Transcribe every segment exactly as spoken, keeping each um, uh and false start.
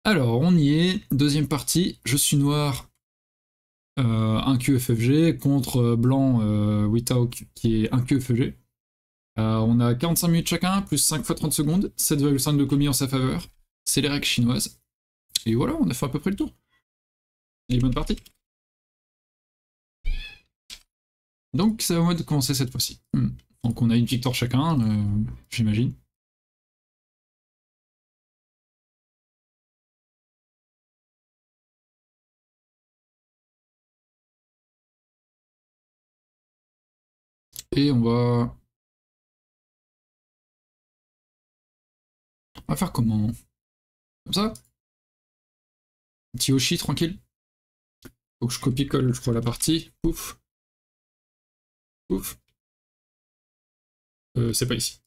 Alors, on y est, deuxième partie, je suis noir, euh, un Q F F G, contre blanc, euh, Withawk, qui est un Q F F G. Euh, on a quarante-cinq minutes chacun, plus cinq fois trente secondes, sept virgule cinq de commis en sa faveur, c'est les règles chinoises. Et voilà, on a fait à peu près le tour. Et bonne partie. Donc, c'est à moi de commencer cette fois-ci. Hmm. Donc, on a une victoire chacun, euh, j'imagine. Et on va... On va faire comment? Comme ça? Un petit Yoshi, tranquille. Faut que je copie-colle, je crois, la partie. Pouf. Pouf. Euh, c'est pas ici.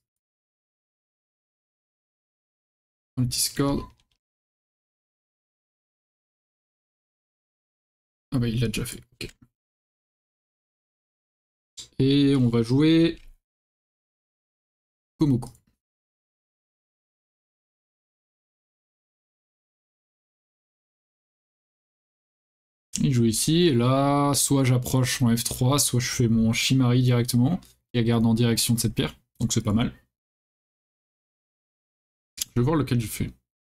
Dans le Discord. Ah bah il l'a déjà fait, ok. Et on va jouer... Komoko. Il joue ici, et là, soit j'approche mon F trois, soit je fais mon Shimari directement, et garde en direction de cette pierre, donc c'est pas mal. Je vais voir lequel je fais.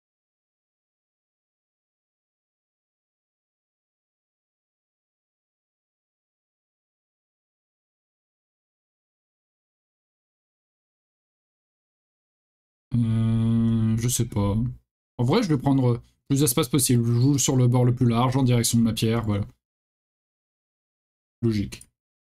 Euh, je sais pas. En vrai, je vais prendre plus d'espace possible. Je joue sur le bord le plus large, en direction de ma pierre, voilà. Logique.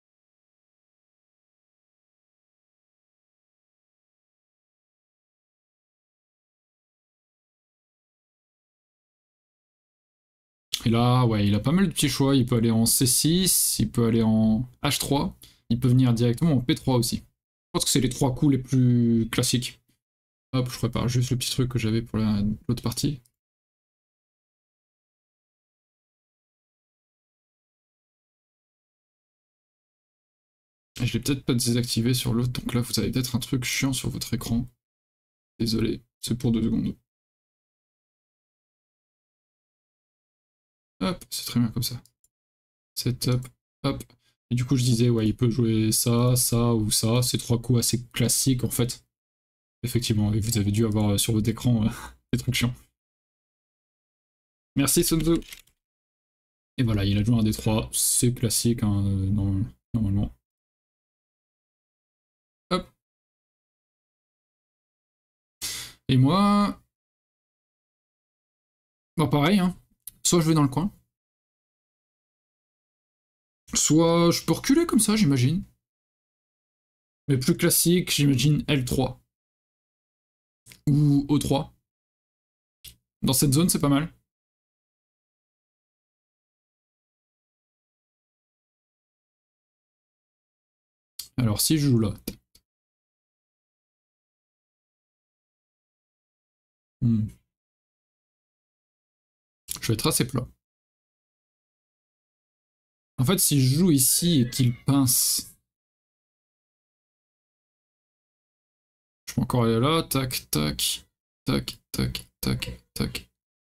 Et là, ouais, il a pas mal de petits choix. Il peut aller en C six, il peut aller en H trois, il peut venir directement en P trois aussi. Je pense que c'est les trois coups les plus classiques. Hop, je prépare juste le petit truc que j'avais pour l'autre partie. Je l'ai peut-être pas désactivé sur l'autre, donc là vous avez peut-être un truc chiant sur votre écran. Désolé, c'est pour deux secondes. Hop, c'est très bien comme ça. Setup, hop. Et du coup je disais, ouais, il peut jouer ça, ça ou ça. C'est trois coups assez classiques en fait. Effectivement, et vous avez dû avoir sur votre écran euh, des trucs chiants. Merci Sunzu. Et voilà, il a joué un D trois, c'est classique hein, non, normalement. Hop. Et moi... Bon pareil, hein. Soit je vais dans le coin, soit je peux reculer comme ça, j'imagine. Mais plus classique, j'imagine L trois. Ou O trois. Dans cette zone, c'est pas mal. Alors si je joue là... Hmm. Je vais être assez plat. En fait, si je joue ici et qu'il pince... Je peux encore aller là, tac, tac, tac, tac, tac, tac.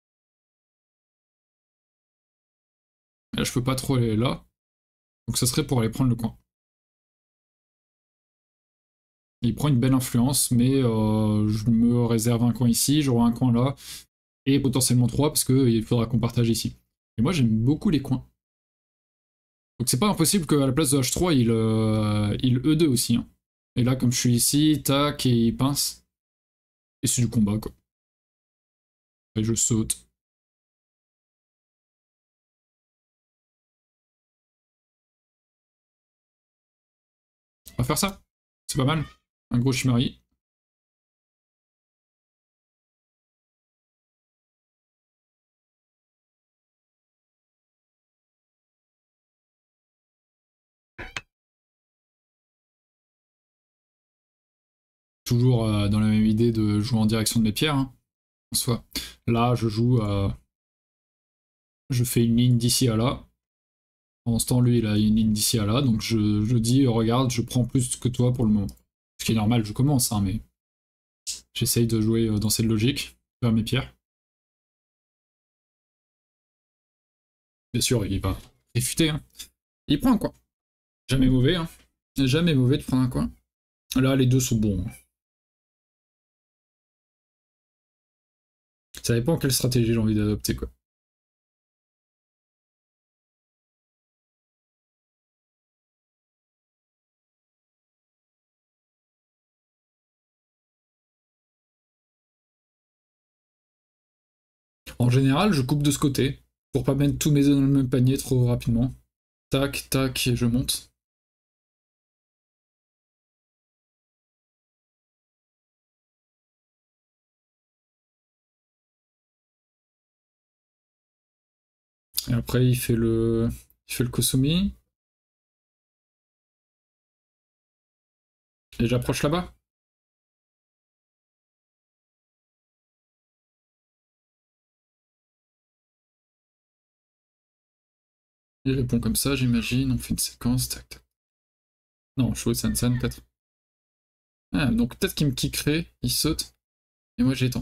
Et là, je peux pas trop aller là. Donc ça serait pour aller prendre le coin. Il prend une belle influence, mais euh, je me réserve un coin ici, j'aurai un coin là, et potentiellement trois, parce qu'il faudra qu'on partage ici. Et moi, j'aime beaucoup les coins. Donc c'est pas impossible qu'à la place de H trois, il, euh, il E deux aussi. Hein. Et là, comme je suis ici, tac, et il pince. Et c'est du combat, quoi. Et je saute. On va faire ça. C'est pas mal. Un gros Shimari. Toujours euh, dans la même idée de jouer en direction de mes pierres. Hein, en soi. Là, je joue... Euh... Je fais une ligne d'ici à là. Pendant ce temps, lui, il a une ligne d'ici à là. Donc je, je dis, regarde, je prends plus que toi pour le moment. Ce qui est normal, je commence, hein, mais... J'essaye de jouer dans cette logique, vers mes pierres. Bien sûr, il va réfuter. Hein. Il prend un coin. Jamais mauvais. Hein. Jamais mauvais de prendre un coin. Là, les deux sont bons. Ça dépend quelle stratégie j'ai envie d'adopter, quoi. En général, je coupe de ce côté, pour pas mettre tous mes œufs dans le même panier trop rapidement. Tac, tac, et je monte. Et après, il fait le, il fait le Kosumi. Et j'approche là-bas. Il répond comme ça, j'imagine. On fait une séquence, tac, tac. Non, je San San peut-être. Ah, donc peut-être qu'il me kickerait, il saute, et moi j'étends.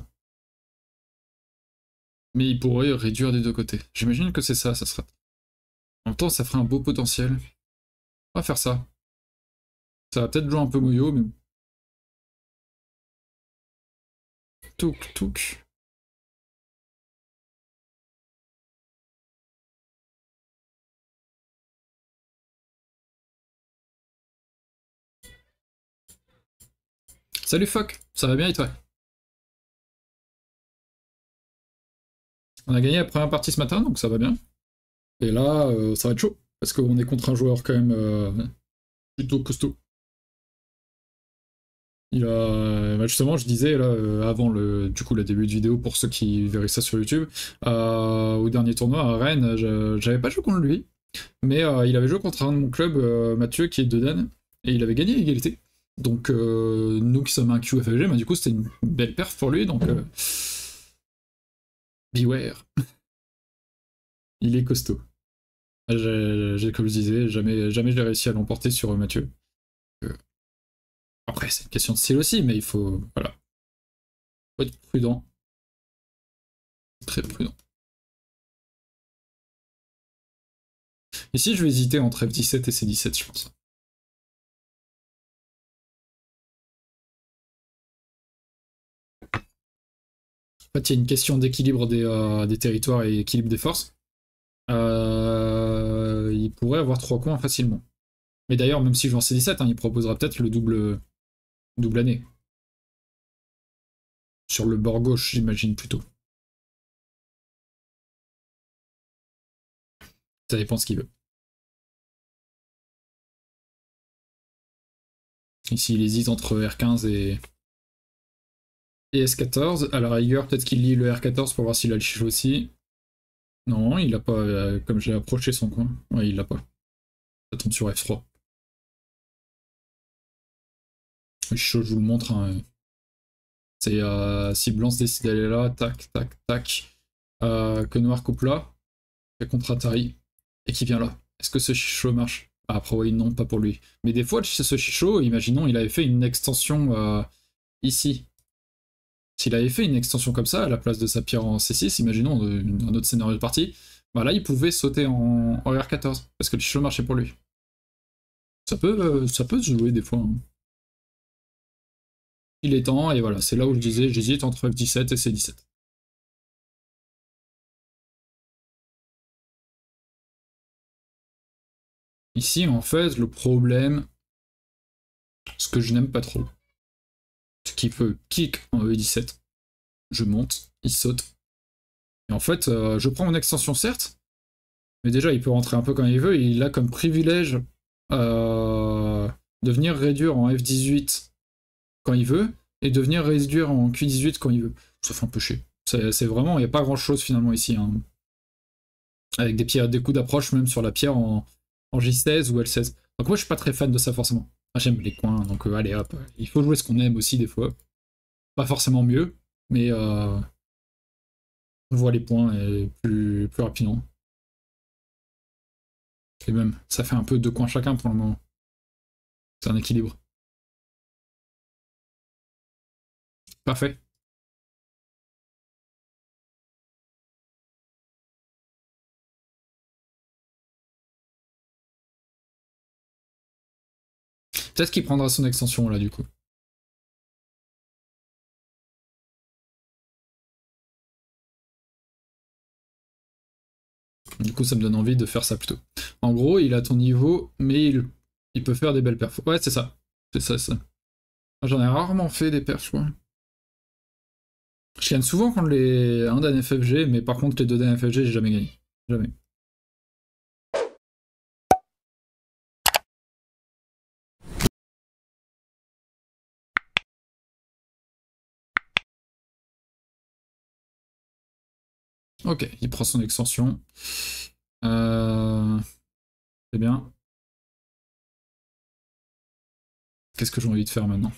Mais il pourrait réduire des deux côtés. J'imagine que c'est ça, ça sera. En même temps, ça ferait un beau potentiel. On va faire ça. Ça va peut-être jouer un peu moyo, mais bon. Touk, touk. Salut Fock, ça va bien et toi? On a gagné la première partie ce matin, donc ça va bien. Et là, euh, ça va être chaud, parce qu'on est contre un joueur quand même euh, plutôt costaud. Il a, bah justement, je disais là euh, avant le, du coup, le début de vidéo pour ceux qui verraient ça sur YouTube, euh, au dernier tournoi à Rennes, j'avais pas joué contre lui, mais euh, il avait joué contre un de mon club, euh, Mathieu, qui est de Dan, et il avait gagné à égalité. Donc euh, nous qui sommes un Q F F G, bah, du coup c'était une belle perf pour lui, donc euh, beware. Il est costaud. J'ai, comme je disais, jamais, jamais j'ai réussi à l'emporter sur euh, Mathieu. Euh, après, c'est une question de style aussi, mais il faut, voilà, faut être prudent, très prudent. Ici, je vais hésiter entre F dix-sept et C dix-sept, je pense. En fait, il y a une question d'équilibre des, euh, des territoires et équilibre des forces. Euh, il pourrait avoir trois coins facilement. Mais d'ailleurs, même si je joue en C dix-sept, hein, il proposera peut-être le double, double année. Sur le bord gauche, j'imagine plutôt. Ça dépend ce qu'il veut. Ici, il hésite entre R quinze et, et S quatorze. À la rigueur, peut-être qu'il lit le R quatorze pour voir s'il a le chicho aussi. Non, il a pas, euh, comme j'ai approché son coin. Ouais, il l'a pas. Ça tombe sur F trois. Le chicho, je vous le montre. Hein. C'est euh, si blanc se décide d'aller là, tac, tac, tac. Euh, que noir coupe là, fait contre Atari, et qui vient là. Est-ce que ce chicho marche? Ah, après, oui, non, pas pour lui. Mais des fois, ce chicho, imaginons, il avait fait une extension euh, ici. S'il avait fait une extension comme ça, à la place de sa pierre en C six, imaginons un autre scénario de partie, bah là, il pouvait sauter en, en R quatorze, parce que le chicho marchait pour lui. Ça peut, euh, ça peut se jouer des fois. Hein. Il est temps, et voilà, c'est là où je disais, j'hésite entre F dix-sept et C dix-sept. Ici, en fait, le problème, ce que je n'aime pas trop, c'est qu'il peut kick en E dix-sept. Je monte, il saute. Et en fait, euh, je prends mon extension, certes, mais déjà, il peut rentrer un peu quand il veut. Et il a comme privilège euh, de venir réduire en F dix-huit quand il veut, et de venir réduire en Q dix-huit quand il veut. Ça fait un peu chier. C'est vraiment, il n'y a pas grand chose finalement ici. Hein. Avec des, pierres, des coups d'approche même sur la pierre en, en J seize ou L seize. Donc moi je suis pas très fan de ça forcément. Ah, j'aime les coins, donc euh, allez hop. Il faut jouer ce qu'on aime aussi des fois. Pas forcément mieux, mais euh, on voit les points et plus, plus rapidement. Et même, ça fait un peu deux coins chacun pour le moment. C'est un équilibre. Parfait. Peut-être qu'il prendra son extension là du coup. Du coup, ça me donne envie de faire ça plutôt. En gros, il a ton niveau, mais il, il peut faire des belles perfs. Ouais, c'est ça. C'est ça, c'est ça. J'en ai rarement fait des perfs, je crois. Je gagne souvent contre les un d'un F F G, mais par contre, les deux d'un F F G, j'ai jamais gagné. Jamais. Ok, il prend son extension. Euh... C'est bien. Qu'est-ce que j'ai envie de faire maintenant?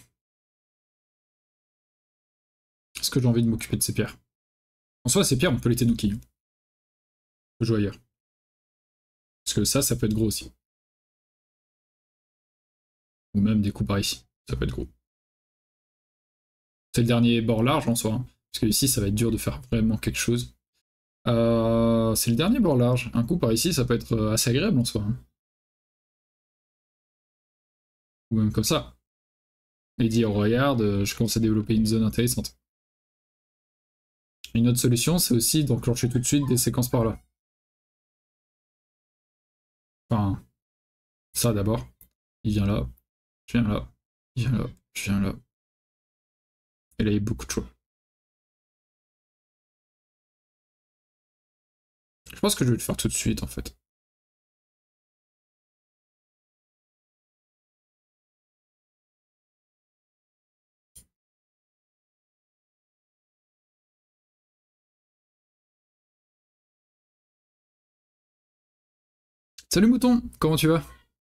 Est-ce que j'ai envie de m'occuper de ces pierres? En soi, ces pierres, on peut les tenuki. On peut jouer ailleurs. Parce que ça, ça peut être gros aussi. Ou même des coups par ici. Ça peut être gros. C'est le dernier bord large en soi. Hein. Parce que ici, ça va être dur de faire vraiment quelque chose. Euh, c'est le dernier bord large. Un coup par ici, ça peut être assez agréable en soi. Hein. Ou même comme ça. Et dire, oh, regarde, je commence à développer une zone intéressante. Une autre solution, c'est aussi d'enclencher tout de suite des séquences par là. Enfin, ça d'abord. Il vient là, je viens là, il vient là, je viens là. Et là, il y a beaucoup de choix. Je pense que je vais le faire tout de suite, en fait. Salut mouton, comment tu vas?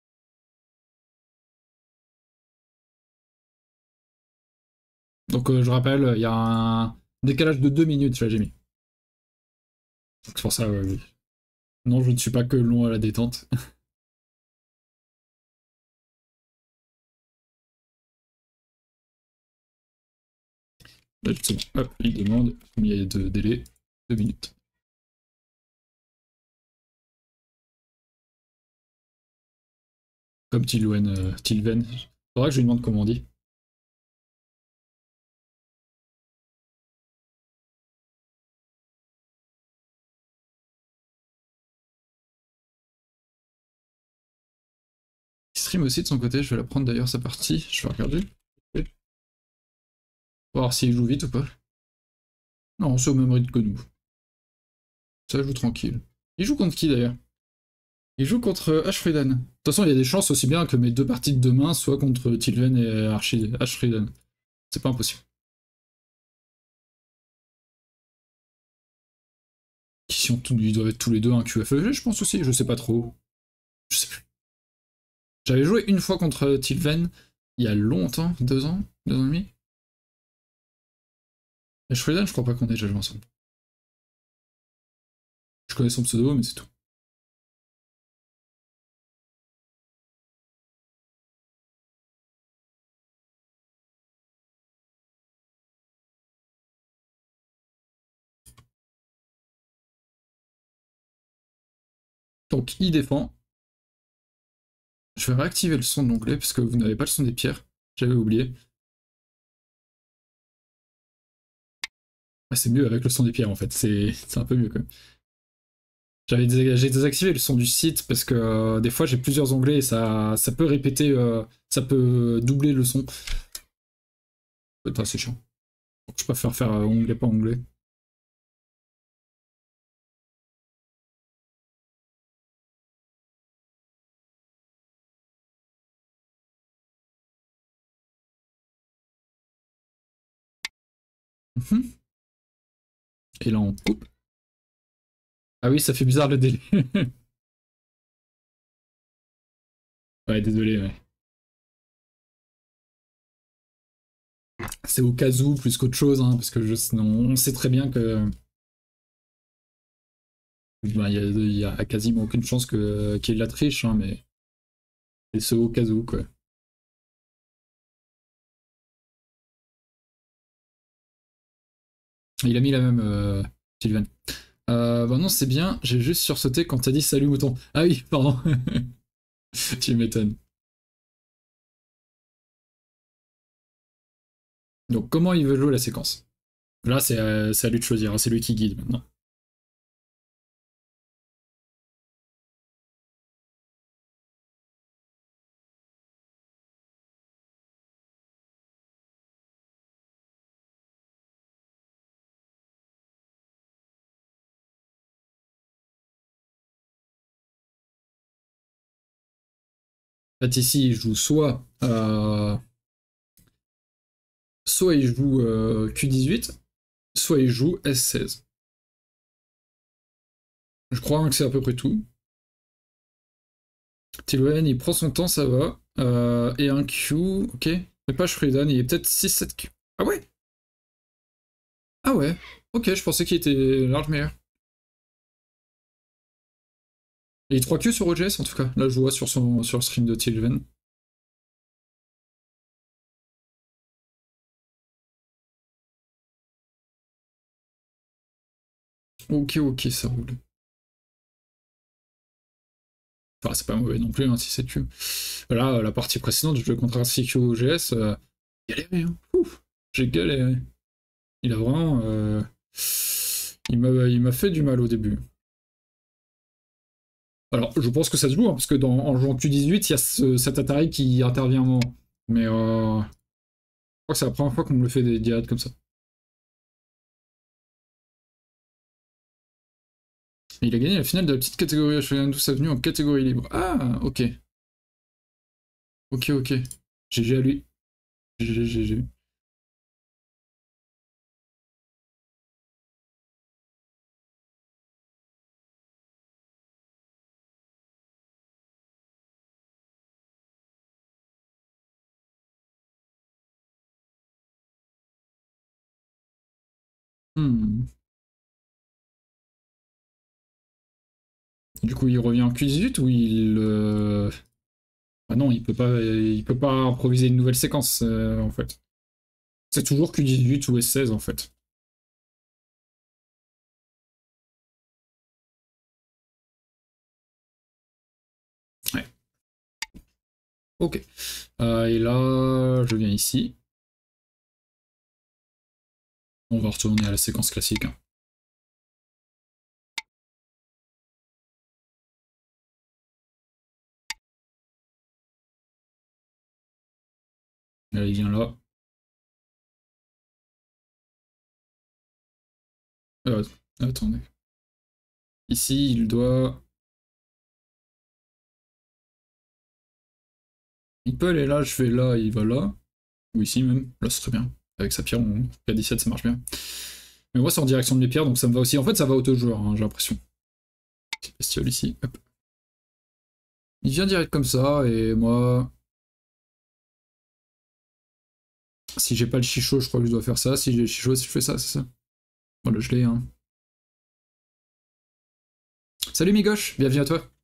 Donc euh, je rappelle, il y a un décalage de deux minutes, là j'ai mis. C'est pour ça, euh, oui. Non, je ne suis pas que long à la détente. Là, justement, hop, il demande combien il y a de délai. Deux minutes. Comme Tilwen, euh, Tilven. Faudra que je lui demande comment on dit. Il stream aussi de son côté, je vais la prendre d'ailleurs sa partie, je vais regarder. On va voir s'il joue vite ou pas. Non, c'est au même rythme que nous. Ça joue tranquille. Il joue contre qui d'ailleurs? Il joue contre Ashfrieden. De toute façon, il y a des chances aussi bien que mes deux parties de demain soient contre Tilven et Ashfrieden. C'est pas impossible. Qui sont tous, ils doivent être tous les deux un Q F E G, je pense aussi, je sais pas trop. Je sais plus. J'avais joué une fois contre Tilven il y a longtemps, deux ans, deux ans et demi. Ashfrieden, je crois pas qu'on ait déjà joué ensemble. Je connais son pseudo, mais c'est tout. Donc il défend. Je vais réactiver le son de l'onglet parce que vous n'avez pas le son des pierres. J'avais oublié. Ah, c'est mieux avec le son des pierres en fait, c'est un peu mieux quand même. J'avais dés j'ai désactivé le son du site parce que euh, des fois j'ai plusieurs onglets et ça, ça peut répéter, euh, ça peut doubler le son. C'est assez chiant. Donc, je préfère faire euh, onglet par onglet. Mhm. Et là on coupe. Ah oui, ça fait bizarre le délai. Ouais, désolé, ouais. C'est au cas où plus qu'autre chose, hein, parce que je, sinon, on sait très bien que ben, y, a, y a quasiment aucune chance que qu'il y ait de la triche, hein, mais c'est au cas où quoi. Il a mis la même euh, Sylvain. Euh, bah non, c'est bien, j'ai juste sursauté quand t'as dit salut mouton. Ah oui, pardon. Tu m'étonnes. Donc comment il veut jouer la séquence? Là, c'est euh, à lui de choisir, hein, c'est lui qui guide maintenant. En fait, ici, il joue soit, euh, soit il joue euh, Q dix-huit, soit il joue S seize. Je crois que c'est à peu près tout. Tilwen, il prend son temps, ça va. Euh, et un Q, ok. Mais pas Shuridan, il est peut-être six sept Q. Ah ouais? Ah ouais. Ok, je pensais qu'il était large meilleur. Il est trois Q sur O G S en tout cas. Là, je vois sur, son, sur le stream de Tilven. Ok, ok, ça roule. Enfin, c'est pas mauvais non plus, hein, six sept Q. Là, la partie précédente, je jouais contre un six Q O G S. Euh, galéré, hein. Ouf, j'ai galéré. Il a vraiment. Euh... Il m'a fait du mal au début. Alors, je pense que ça se joue, hein, parce que dans, en jouant Q dix-huit, il y a ce, cet Atari qui intervient un moment. Mais euh, je crois que c'est la première fois qu'on me le fait des diades comme ça. Et il a gagné la finale de la petite catégorie H un douze Avenue en catégorie libre. Ah, ok. Ok, ok. G G à lui. G G, G G. Hmm. Du coup, il revient en Q dix-huit ou il... Euh... Ah non, il peut pas, il peut pas improviser une nouvelle séquence, euh, en fait. C'est toujours Q dix-huit ou S seize, en fait. Ouais. Ok. Euh, et là, je viens ici. On va retourner à la séquence classique, hein. Là, il vient là. Euh, attendez. Ici, il doit... Il peut aller là, je vais là, il va là. Ou ici même. Là, c'est très bien. Avec sa pierre, on... K dix-sept, ça marche bien. Mais moi, c'est en direction de mes pierres, donc ça me va aussi. En fait, ça va auto-joueur, hein, j'ai l'impression. Petite bestiole ici. Hop. Il vient direct comme ça, et moi... Si j'ai pas le chicho, je crois que je dois faire ça. Si j'ai le chicho, si je fais ça, c'est ça. Voilà, je l'ai, hein. Salut Migoche, bienvenue à toi.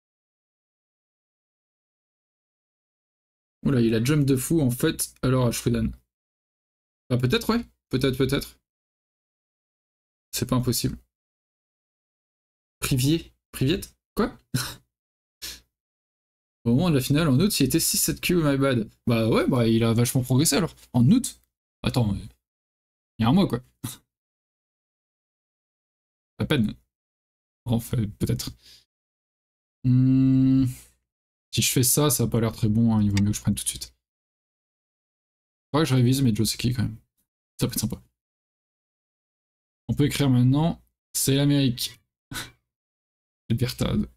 Oula, il a jump de fou, en fait. Alors, à Shrudan. Bah, peut-être, ouais. Peut-être, peut-être. C'est pas impossible. Privier Priviette? Quoi? Au moment de la finale, en août, il était six sept Q, my bad. Bah ouais, bah il a vachement progressé alors. En août? Attends, il y a un mois quoi. À peine. Enfin, peut-être. Hmm, si je fais ça, ça a pas l'air très bon, hein. Il vaut mieux que je prenne tout de suite. Faudrait que je révise mes Joseki quand même. Ça peut être sympa. On peut écrire maintenant, c'est l'Amérique. Libertad.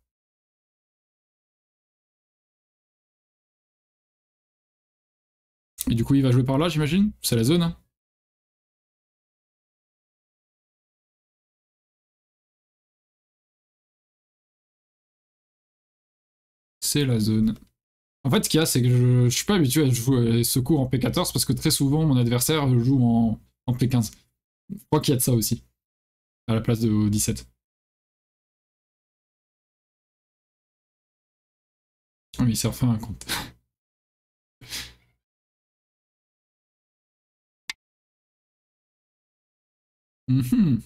Et du coup, il va jouer par là, j'imagine? C'est la zone, hein? C'est la zone. En fait, ce qu'il y a, c'est que je, je suis pas habitué à jouer secours en P quatorze parce que très souvent, mon adversaire joue en, en P quinze. Je crois qu'il y a de ça aussi, à la place de dix-sept. Oui, il s'est refait un compte. Mm -hmm.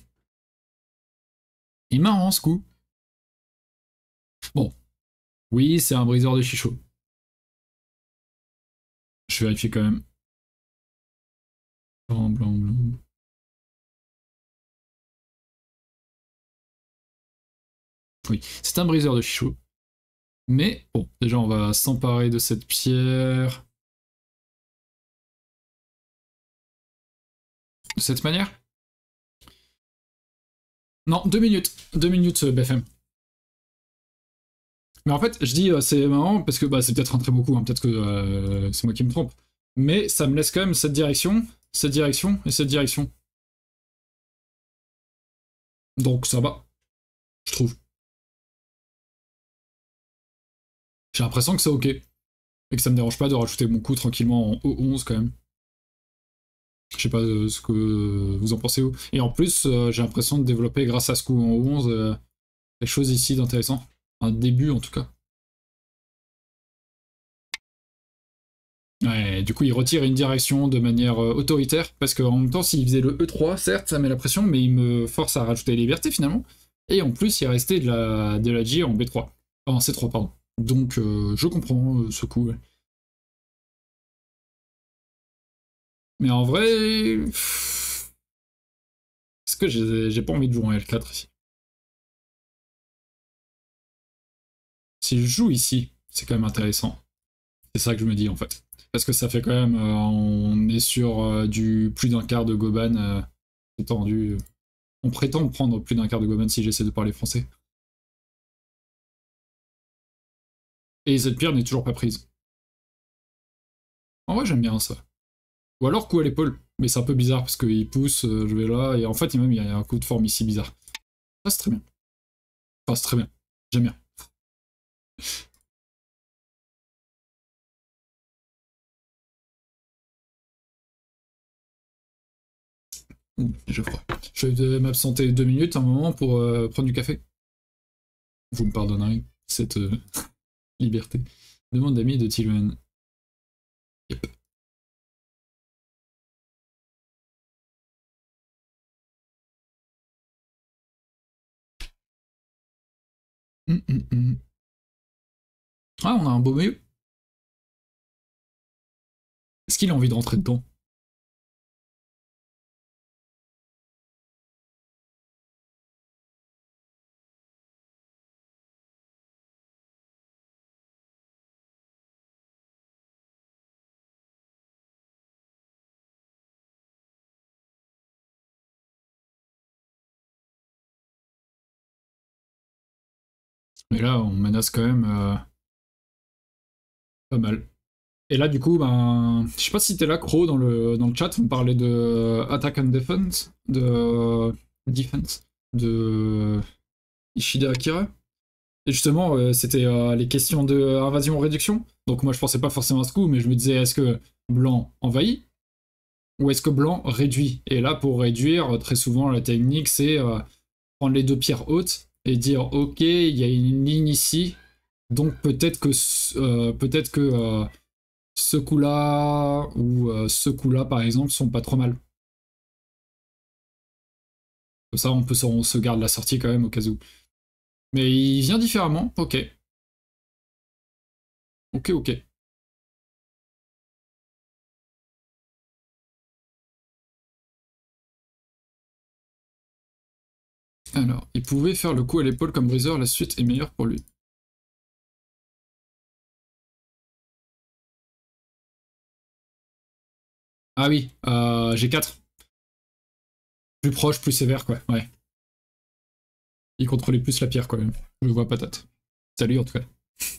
Il est marrant ce coup. Bon, oui, c'est un briseur de chichot. Je vérifie quand même. Blanc, blanc, blanc. Oui, c'est un briseur de chichot. Mais bon, déjà on va s'emparer de cette pierre. De cette manière. Non, deux minutes. Deux minutes, B F M. Mais en fait, je dis euh, c'est marrant parce que bah, c'est peut-être un très beau coup, hein, peut-être que euh, c'est moi qui me trompe. Mais ça me laisse quand même cette direction, cette direction et cette direction. Donc ça va, je trouve. J'ai l'impression que c'est ok. Et que ça me dérange pas de rajouter mon coup tranquillement en O onze quand même. Je sais pas euh, ce que vous en pensez où. Et en plus, euh, j'ai l'impression de développer grâce à ce coup en O onze euh, quelque chose ici d'intéressant. Un début en tout cas. Ouais, du coup, il retire une direction de manière euh, autoritaire, parce qu'en même temps, s'il faisait le E trois, certes, ça met la pression, mais il me force à rajouter les libertés finalement. Et en plus, il restait de la, de la J en B trois. En C trois, pardon. Donc, euh, je comprends euh, ce coup. Ouais. Mais en vrai. Est-ce que j'ai pas envie de jouer en L quatre ici? Si je joue ici, c'est quand même intéressant. C'est ça que je me dis en fait. Parce que ça fait quand même. Euh, on est sur euh, du plus d'un quart de Goban euh, étendu. On prétend prendre plus d'un quart de Goban si j'essaie de parler français. Et cette pierre n'est toujours pas prise. En vrai, j'aime bien ça. Ou alors coup à l'épaule. Mais c'est un peu bizarre parce qu'il pousse, euh, je vais là, et en fait, même, il y a un coup de forme ici bizarre. Ça, c'est très bien. Enfin, c'est très bien. J'aime bien. Ouh, j'ai froid. Je vais m'absenter deux minutes, un moment, pour euh, prendre du café. Vous me pardonnerez cette euh, liberté. Demande d'amis de Tilman. Yep. Hum, hum, hum. Ah, on a un beau milieu. Est-ce qu'il a envie de rentrer dedans? Mais là, on menace quand même euh, pas mal. Et là, du coup, ben, je sais pas si t'es là, Crow, dans le, dans le chat, on parlait de euh, Attack and Defense, de euh, Defense, de Ishida Akira. Et justement, euh, c'était euh, les questions de euh, invasion-réduction. Donc moi, je pensais pas forcément à ce coup, mais je me disais, est-ce que blanc envahit ou est-ce que blanc réduit? Et là, pour réduire, très souvent, la technique, c'est euh, prendre les deux pierres hautes et dire, ok, il y a une ligne ici, donc peut-être que, euh, peut-être que euh, ce coup-là ou euh, ce coup-là, par exemple, sont pas trop mal. Comme ça, on, peut, on se garde la sortie quand même au cas où. Mais il vient différemment, ok. Ok, ok. Alors, il pouvait faire le coup à l'épaule comme briseur, la suite est meilleure pour lui. Ah oui, euh, G quatre. Plus proche, plus sévère, quoi. Ouais. Il contrôlait plus la pierre, quoi. Je vois patate. Salut, en tout cas.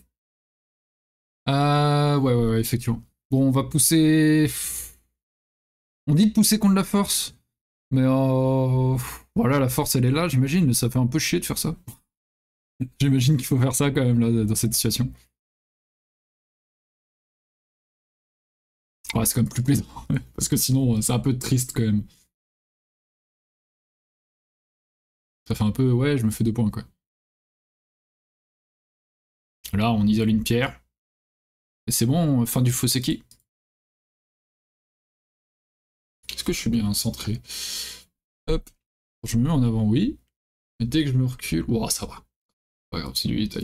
Euh, ouais, ouais, ouais, effectivement. Bon, on va pousser. On dit de pousser contre la force. Mais euh... voilà, la force, elle est là, j'imagine, mais ça fait un peu chier de faire ça. J'imagine qu'il faut faire ça quand même, là, dans cette situation. Ouais, c'est quand même plus plaisant. Parce que sinon, c'est un peu triste quand même. Ça fait un peu, ouais, je me fais deux points, quoi. Là, on isole une pierre. Et c'est bon, fin du Foseki. Est-ce que je suis bien centré? Hop. Je me mets en avant, oui. Mais dès que je me recule, ouah, ça va. Pas grave, c'est du détail.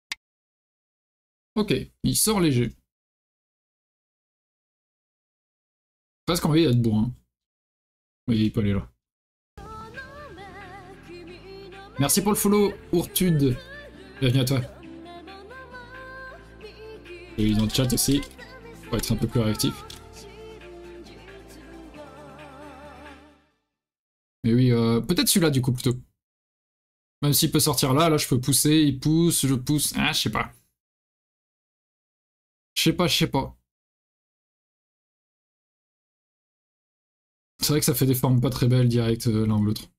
Ok, il sort léger. Presque envie d'être bourrin. Oui, il peut aller là. Merci pour le follow, Ourtude. Bienvenue à toi. Et dans le chat aussi, pour être un peu plus réactif. Mais oui, euh, peut-être celui-là du coup plutôt. Même s'il peut sortir là, là je peux pousser, il pousse, je pousse. Ah, je sais pas. Je sais pas, je sais pas. C'est vrai que ça fait des formes pas très belles direct euh, l'un ou l'autre.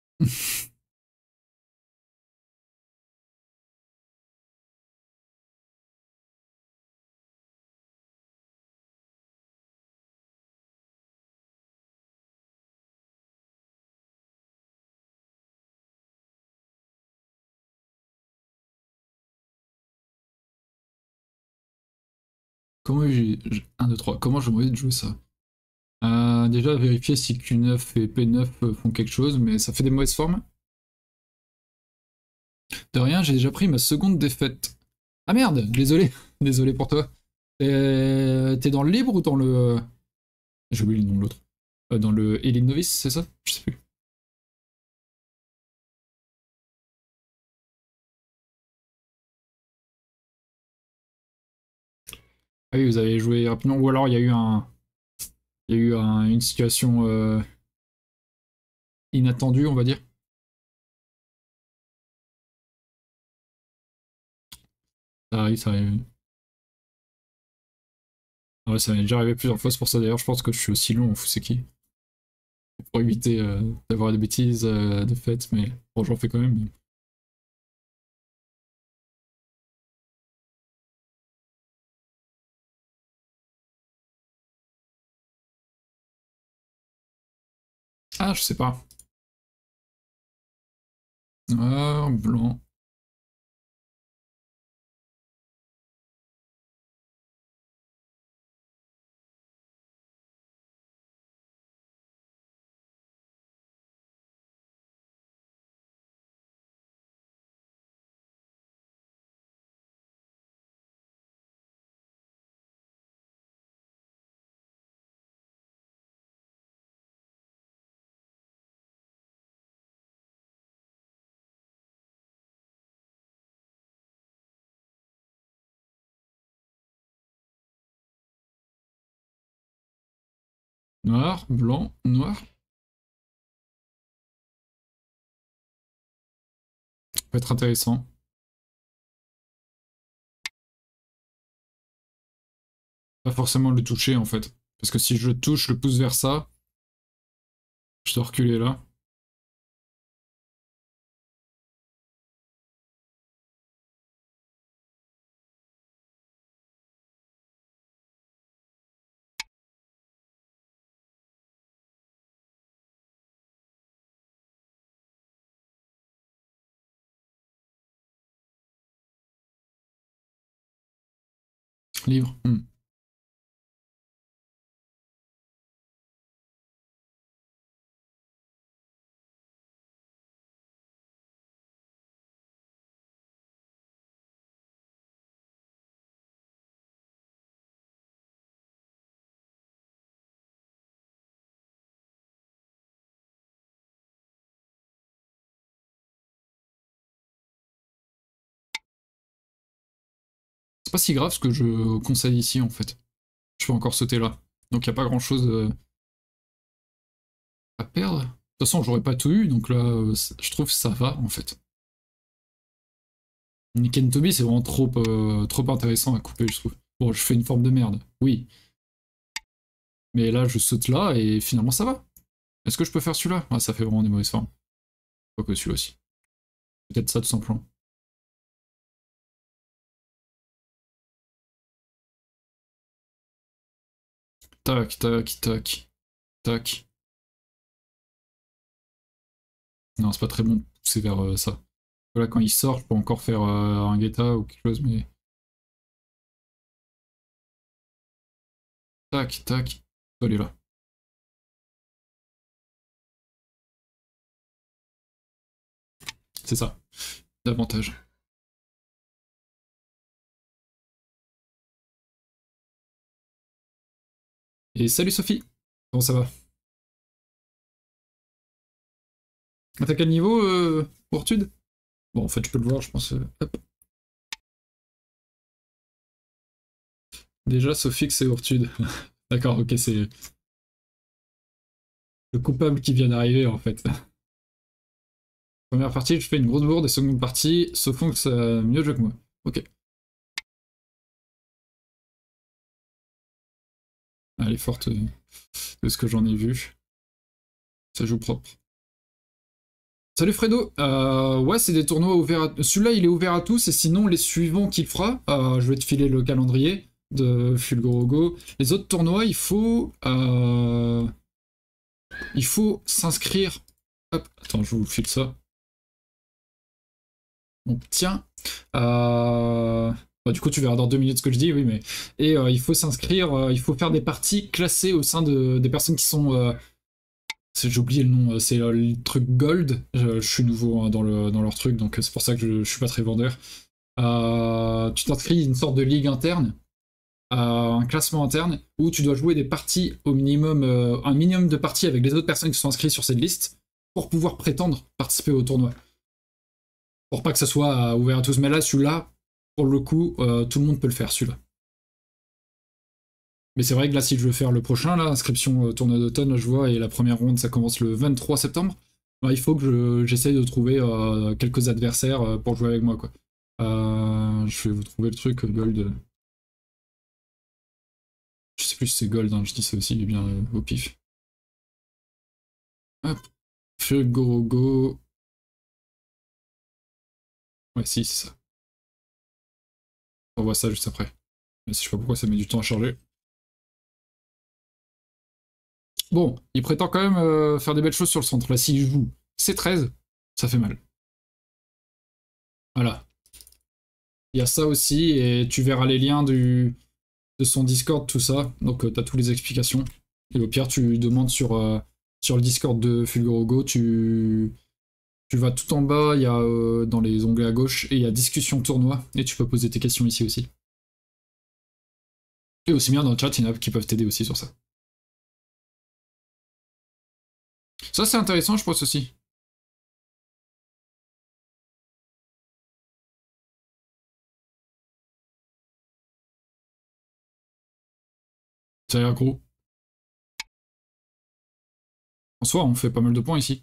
Comment j'ai... un, deux, trois. Comment j'ai envie de jouer ça? euh, Déjà, vérifier si Q neuf et P neuf font quelque chose, mais ça fait des mauvaises formes. De rien, j'ai déjà pris ma seconde défaite. Ah merde, désolé. Désolé pour toi. T'es dans le libre ou dans le... J'ai oublié le nom de l'autre. Euh, dans le Elite Novice, c'est ça? Je sais plus. Ah oui, vous avez joué rapidement, ou alors il y a eu un... Il y a eu un- une situation euh, inattendue, on va dire. Ça arrive, ça arrive. Ouais, ça m'est déjà arrivé plusieurs fois, c'est pour ça d'ailleurs, je pense que je suis aussi long en Fuseki. Pour éviter euh, d'avoir des bêtises euh, de fait, mais bon, j'en fais quand même. Mais... Ah, je sais pas. Noir, blanc. Noir, blanc, noir. Ça peut être intéressant. Pas forcément le toucher en fait. Parce que si je le touche, je le pousse vers ça, je dois reculer là. Livre. Hmm. C'est pas si grave ce que je conseille ici en fait. Je peux encore sauter là. Donc il n'y a pas grand chose euh, à perdre. De toute façon, j'aurais pas tout eu, donc là, euh, je trouve que ça va en fait. Niken Toby, c'est vraiment trop, euh, trop intéressant à couper, je trouve. Bon, je fais une forme de merde, oui. Mais là, je saute là et finalement ça va. Est-ce que je peux faire celui-là? Ah, ça fait vraiment des mauvaises formes. Quoique celui-là aussi. Peut-être ça tout simplement. Tac, tac, tac, tac. Non, c'est pas très bon de pousser vers euh, ça. Voilà, quand il sort, je peux encore faire euh, un guetta ou quelque chose, mais... Tac, tac. Elle est là. C'est ça. Davantage. Et salut Sophie! Comment ça va? T'as quel niveau, euh, Ortude? Bon, en fait, je peux le voir, je pense. euh, Hop. Déjà, Sophix et Ortude. D'accord, ok, c'est le coupable qui vient d'arriver, en fait. Première partie, je fais une grosse bourde, et seconde partie, Sophix a mieux joué que moi. Ok. Elle est forte euh, de ce que j'en ai vu. Ça joue propre. Salut Fredo, euh, ouais c'est des tournois ouverts à... Celui-là il est ouvert à tous et sinon les suivants qu'il fera, euh, je vais te filer le calendrier de Fulgorogo. Les autres tournois il faut... Euh... Il faut s'inscrire... Hop, attends je vous file ça. Donc tiens. Euh... Bah, du coup tu verras dans deux minutes ce que je dis, oui mais... Et euh, il faut s'inscrire, euh, il faut faire des parties classées au sein de... des personnes qui sont... Euh... J'ai oublié le nom, c'est euh, le truc Gold. Je, je suis nouveau hein, dans, le, dans leur truc, donc c'est pour ça que je, je suis pas très vendeur. Euh, tu t'inscris une sorte de ligue interne, euh, un classement interne, où tu dois jouer des parties au minimum, euh, un minimum de parties avec les autres personnes qui sont inscrites sur cette liste, pour pouvoir prétendre participer au tournoi. Pour pas que ça soit euh, ouvert à tous. Mais là, celui-là, pour le coup, euh, tout le monde peut le faire, celui-là. Mais c'est vrai que là, si je veux faire le prochain, là, inscription euh, tournoi d'automne, je vois, et la première ronde, ça commence le vingt-trois septembre, bah, il faut que j'essaye je, de trouver euh, quelques adversaires euh, pour jouer avec moi, quoi. Euh, je vais vous trouver le truc, Gold. Je sais plus si c'est Gold, hein, je dis ça aussi bien euh, au pif. Hop. Fulgorogo. Ouais, si, c'est ça. On voit ça juste après. Mais je sais pas pourquoi ça met du temps à charger. Bon, il prétend quand même euh, faire des belles choses sur le centre. Là, s'il joue C treize, ça fait mal. Voilà. Il y a ça aussi, et tu verras les liens du, de son Discord, tout ça. Donc, euh, tu as toutes les explications. Et au pire, tu demandes sur, euh, sur le Discord de Fulgorogo, tu, tu vas tout en bas, il y a euh, dans les onglets à gauche, et il y a discussion tournoi, et tu peux poser tes questions ici aussi. Et aussi bien dans le chat, il y en a qui peuvent t'aider aussi sur ça. Ça, c'est intéressant, je pense aussi. Ça a l'air gros. En soi, on fait pas mal de points ici.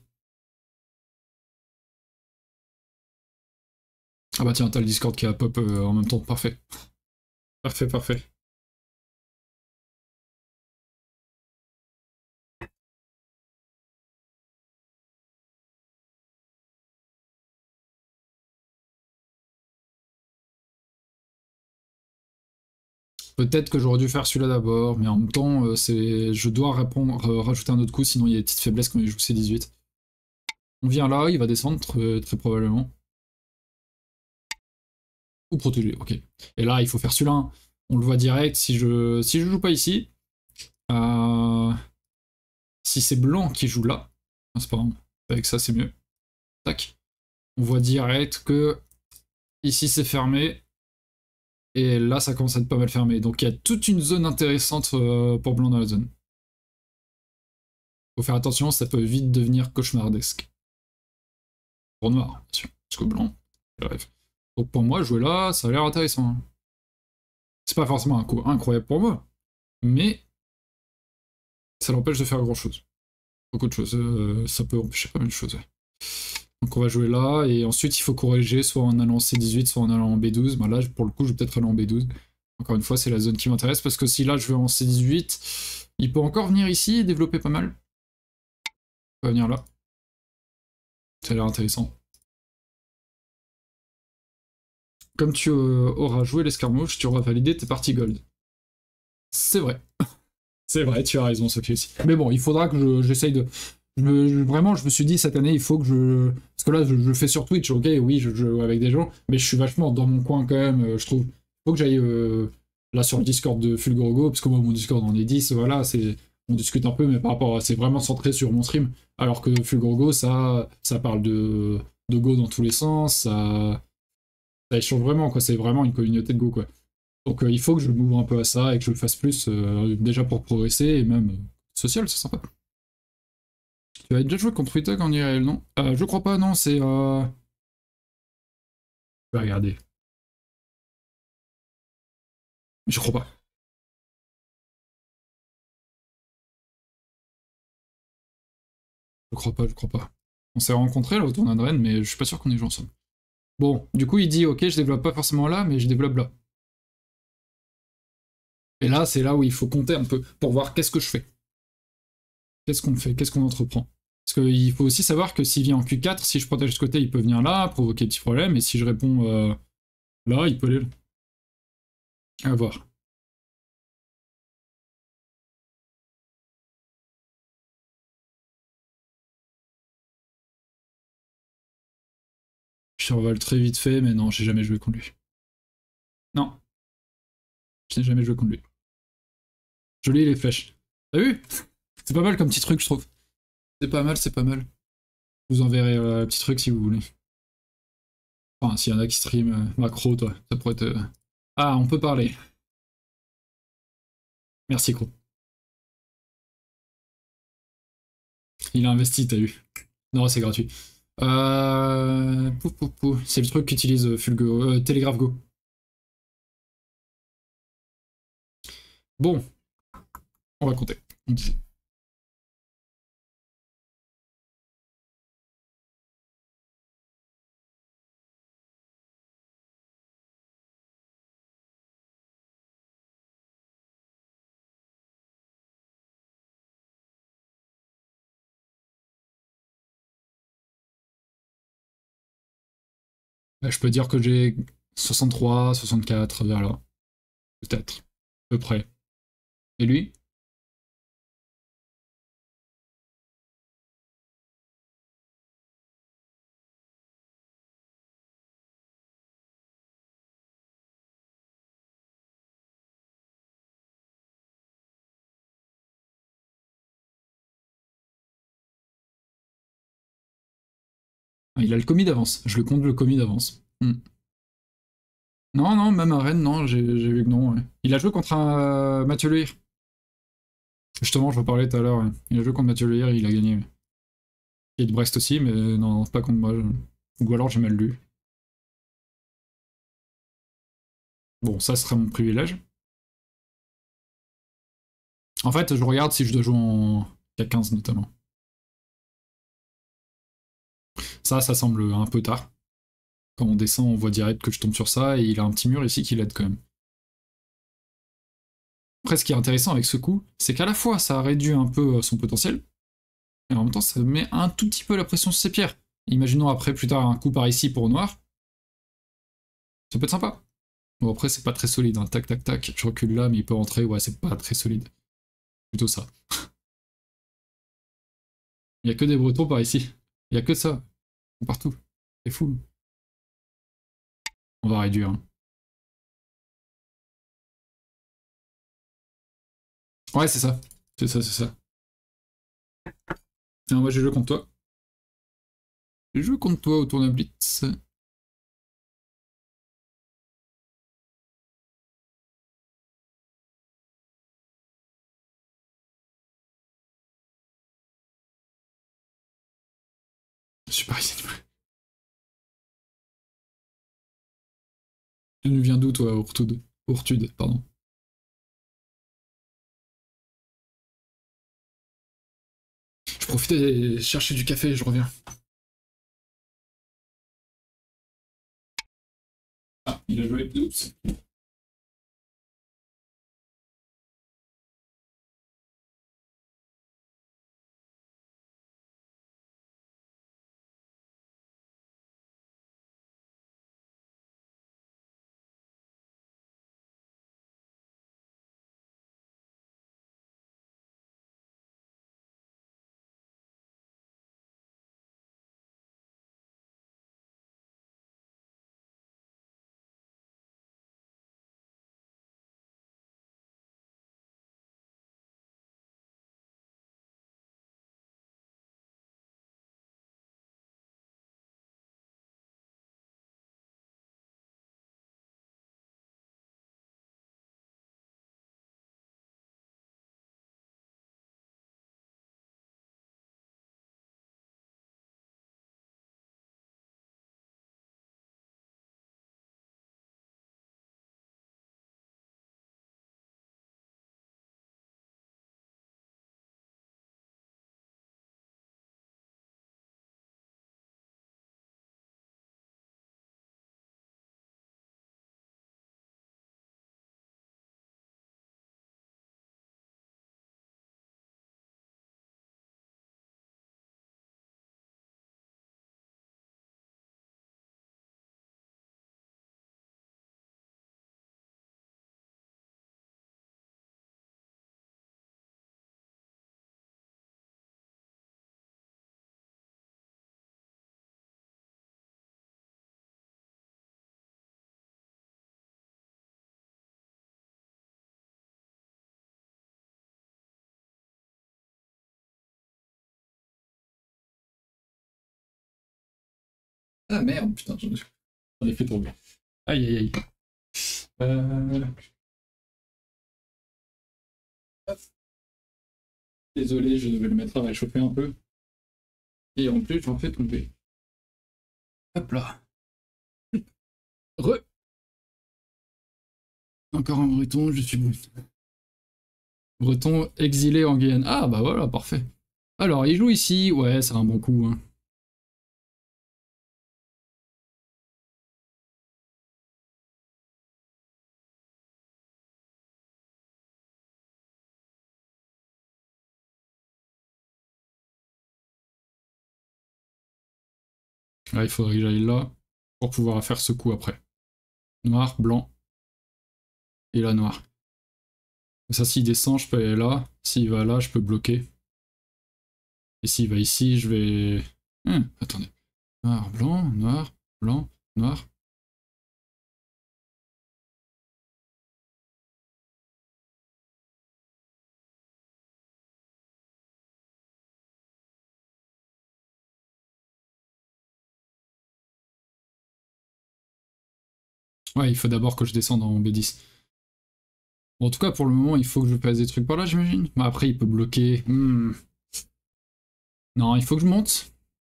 Ah bah tiens, t'as le Discord qui a pop euh, en même temps, parfait. Parfait, parfait. Peut-être que j'aurais dû faire celui-là d'abord, mais en même temps, euh, c'est, je dois répondre, euh, rajouter un autre coup, sinon il y a des petites faiblesses quand il joue C dix-huit. On vient là, il va descendre très, très probablement. Ou protéger, ok. Et là, il faut faire celui-là. Hein. On le voit direct. Si je, si je joue pas ici, euh, si c'est blanc qui joue là, c'est pas grave. Avec ça, c'est mieux. Tac. On voit direct que ici c'est fermé. Et là, ça commence à être pas mal fermé. Donc il y a toute une zone intéressante euh, pour blanc dans la zone. Faut faire attention, ça peut vite devenir cauchemardesque. Pour noir, bien sûr. Parce que blanc, bref. Donc pour moi, jouer là, ça a l'air intéressant. Hein. C'est pas forcément un coup incroyable pour moi, mais ça l'empêche de faire grand chose. Beaucoup de choses. Euh, ça peut empêcher pas mal de choses. Ouais. Donc on va jouer là, et ensuite il faut corriger soit en allant C dix-huit, soit en allant en B douze. Ben là, pour le coup, je vais peut-être aller en B douze. Encore une fois, c'est la zone qui m'intéresse, parce que si là je vais en C dix-huit, il peut encore venir ici et développer pas mal. Il va venir là. Ça a l'air intéressant. Comme tu euh, auras joué l'escarmouche, tu auras validé tes parties gold. C'est vrai. C'est vrai, tu as raison, Sophie aussi. Mais bon, il faudra que j'essaye de... Je me, vraiment, je me suis dit cette année, il faut que je... Parce que là, je, je fais sur Twitch, ok, oui, je joue avec des gens, mais je suis vachement dans mon coin quand même, euh, je trouve. Il faut que j'aille euh, là sur le Discord de Fulgorogo, parce que moi, mon Discord, on est dix, voilà, c'est... On discute un peu, mais par rapport à... C'est vraiment centré sur mon stream. Alors que Fulgorogo, ça, ça parle de... de Go dans tous les sens, ça... Ça échange vraiment, quoi. C'est vraiment une communauté de Go, quoi. Donc euh, il faut que je m'ouvre un peu à ça et que je le fasse plus, euh, déjà pour progresser, et même euh, social, c'est sympa. Tu as déjà joué contre Witog en I R L, non? euh, Je crois pas, non, c'est... Euh... Je vais regarder. Je crois pas. Je crois pas, je crois pas. On s'est rencontrés là au tournoi de Rennes, mais je suis pas sûr qu'on ait joué ensemble. Bon, du coup, il dit, ok, je développe pas forcément là, mais je développe là. Et là, c'est là où il faut compter un peu pour voir qu'est-ce que je fais. Qu'est-ce qu'on fait, qu'est-ce qu'on entreprend. Parce qu'il faut aussi savoir que s'il vient en Q quatre, si je protège ce côté, il peut venir là, provoquer des petits problèmes, et si je réponds euh, là, il peut aller là. À voir. Je survole très vite fait, mais non, j'ai jamais joué contre lui. Non, j'ai jamais joué contre lui. Je lis les flèches. T'as vu? C'est pas mal comme petit truc, je trouve. C'est pas mal, c'est pas mal. Je vous enverrai euh, un petit truc si vous voulez. Enfin, s'il y en a qui stream euh, macro, toi, ça pourrait être... euh, Ah, on peut parler. Merci, Cro. Il a investi, t'as vu. Non, c'est gratuit. Euh... Pou, pou, pou. C'est le truc qu'utilise Fulgo, euh, Telegraph Go. Bon, on va compter. On disait. Là, je peux dire que j'ai soixante-trois, soixante-quatre, vers là. Peut-être. À peu près. Et lui? Ah, il a le commis d'avance. Je le compte le commis d'avance. Hmm. Non, non, même à Rennes, non, j'ai vu que non. Ouais. Il a joué contre un euh, Mathieu Lehir. Justement, je vous parlais tout à l'heure. Ouais. Il a joué contre Mathieu Lehir, il a gagné. Ouais. Et de Brest aussi, mais non, pas contre moi. Je... Ou alors j'ai mal lu. Bon, ça serait mon privilège. En fait, je regarde si je dois jouer en K quinze notamment. Ça, ça semble un peu tard. Quand on descend, on voit direct que je tombe sur ça, et il a un petit mur ici qui l'aide quand même. Après, ce qui est intéressant avec ce coup, c'est qu'à la fois ça réduit un peu son potentiel, et en même temps ça met un tout petit peu la pression sur ses pierres. Imaginons après plus tard un coup par ici pour noir, ça peut être sympa. Bon après c'est pas très solide, hein. Tac tac tac, je recule là mais il peut rentrer, ouais c'est pas très solide. Plutôt ça. Il y a que des bretons par ici. Il y a que ça. Partout. C'est fou. On va réduire. Hein. Ouais c'est ça. C'est ça, c'est ça. Non, moi j'ai joué contre toi. J'ai joué contre toi au tournoi Blitz. Super animé. Tu nous viens d'où toi, Ourtude Ourtude, pardon. Je profite de chercher du café, je reviens. Ah, il a joué. Oups. Ah merde, putain, j'en ai fait tomber. Aïe aïe aïe. Euh... Désolé, je devais le mettre à réchauffer un peu. Et en plus, j'en fais tomber. Hop là. Re. Encore un breton, je suis breton. Breton exilé en Guyane. Ah bah voilà, parfait. Alors, il joue ici. Ouais, c'est un bon coup. Hein. Là, il faudrait que j'aille là pour pouvoir faire ce coup après. Noir, blanc. Et là, noir. Ça, s'il descend, je peux aller là. S'il va là, je peux bloquer. Et s'il va ici, je vais... Hum, attendez. Noir, blanc, noir, blanc, noir. Ouais, il faut d'abord que je descende en B dix. Bon, en tout cas, pour le moment, il faut que je passe des trucs par là, j'imagine. Bah, après, il peut bloquer. Hmm. Non, il faut que je monte.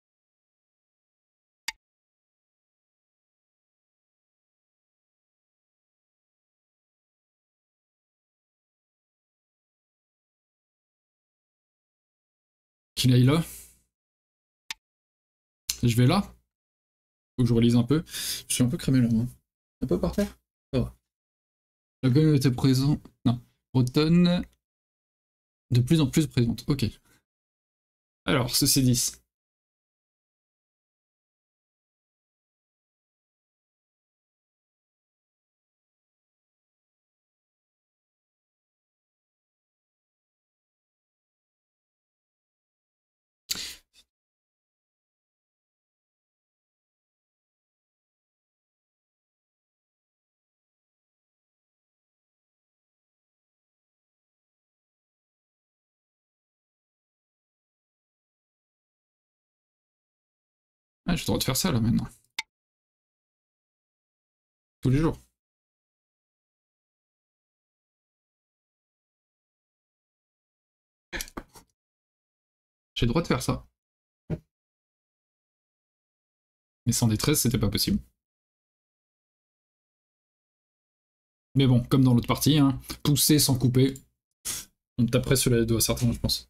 Qu'il aille là. Je vais là. Faut que je relise un peu. Je suis un peu crémé là. Hein. Un peu par terre. Ça va. La communauté présente. Non. Bretonne. De plus en plus présente. Ok. Alors, ce C dix. Ah, j'ai le droit de faire ça là maintenant. Tous les jours. J'ai le droit de faire ça. Mais sans détresse, c'était pas possible. Mais bon, comme dans l'autre partie, hein, pousser sans couper. On taperait sur les doigts certainement, je pense.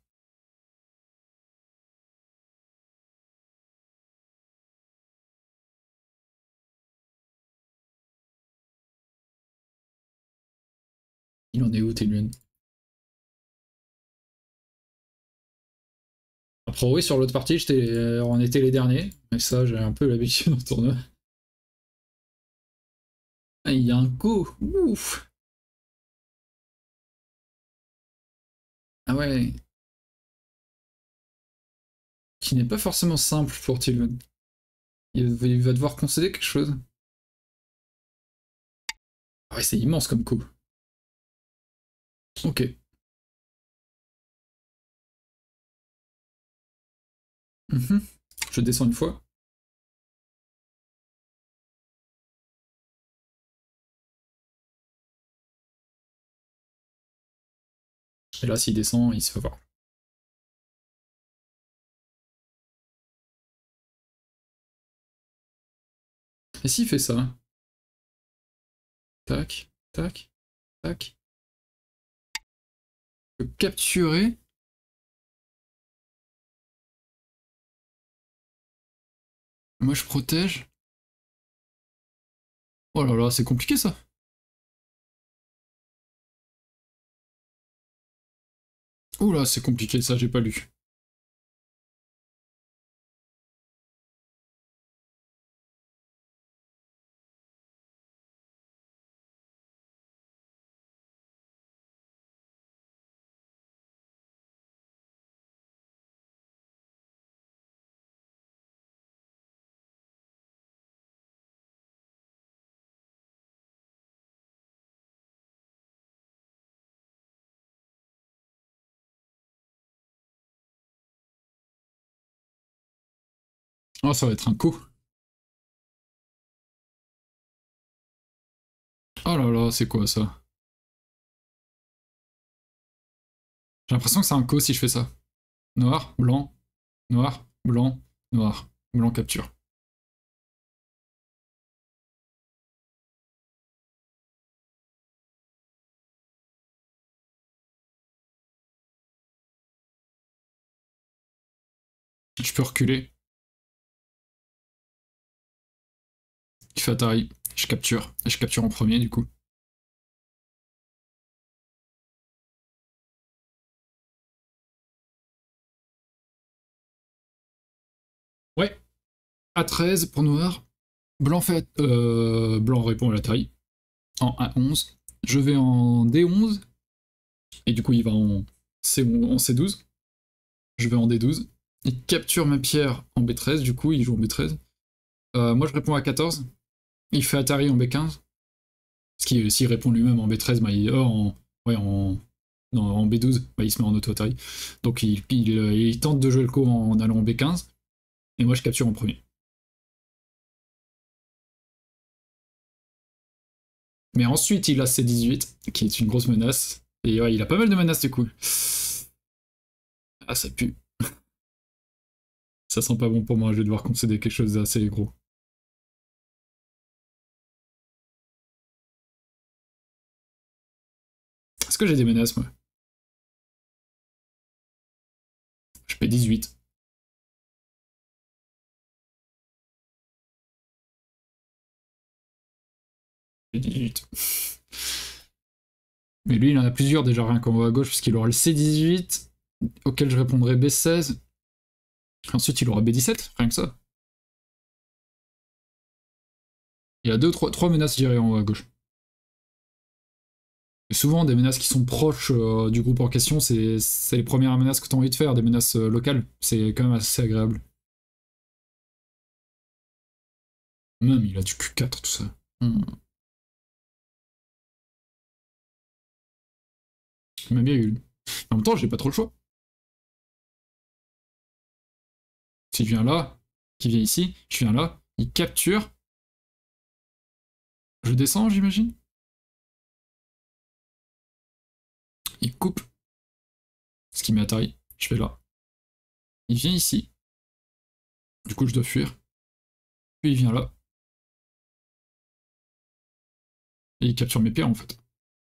Il en est où, Téluan? Après, oui, sur l'autre partie, j'étais, on était les derniers. Mais ça, j'ai un peu l'habitude en tournoi. Ah, il y a un coup. Ouf. Ah ouais. Qui n'est pas forcément simple pour Tilman. Il, il va devoir concéder quelque chose. Ah ouais, c'est immense comme coup. Ok. Mhm. Je descends une fois. Et là, s'il descend, il se fait voir. Et s'il fait ça? Tac, tac, tac. Je peux capturer. Moi, je protège. Oh là là, c'est compliqué ça. Oh là, c'est compliqué ça, j'ai pas lu. Oh, ça va être un coup. Oh là là, c'est quoi ça? J'ai l'impression que c'est un co si je fais ça. Noir, blanc, noir, blanc, noir. Blanc capture. Je peux reculer. Il fait Atari. Je capture. Et je capture en premier du coup. Ouais. A treize pour noir. Blanc fait. Euh, blanc répond à l'Atari. En A onze. Je vais en D onze. Et du coup, il va en, C en C douze. Je vais en D douze. Il capture ma pierre en B treize. Du coup, il joue en B treize. Euh, moi, je réponds à quatorze. Il fait Atari en B quinze. Parce qu'il s'il répond lui-même en B treize, bah, il, oh, en, ouais, en, non, en B douze, bah, il se met en auto-Atari. Donc il, il, il, tente de jouer le coup en allant en B quinze. Et moi, je capture en premier. Mais ensuite, il a C dix-huit, qui est une grosse menace. Et ouais, il a pas mal de menaces du coup. Ah, ça pue. Ça sent pas bon pour moi, je vais devoir concéder quelque chose d'assez gros. Est-ce que j'ai des menaces, moi? Je paie dix-huit. J'ai dix-huit. Mais lui, il en a plusieurs déjà, rien qu'en haut à gauche, puisqu'il aura le C dix-huit, auquel je répondrai B seize. Ensuite, il aura B dix-sept, rien que ça. Il y a deux, trois, trois menaces, je dirais, en haut à gauche. Et souvent, des menaces qui sont proches euh, du groupe en question, c'est les premières menaces que tu as envie de faire, des menaces euh, locales. C'est quand même assez agréable. Même, il a du Q quatre, tout ça. Hmm. Il m'a bien eu. En même temps, j'ai pas trop le choix. S'il vient là, qu'il vient ici, je viens là, il capture, je descends, j'imagine. Il coupe, ce qui m'atterrit. Je vais là. Il vient ici. Du coup, je dois fuir. Puis il vient là. Et il capture mes pierres, en fait.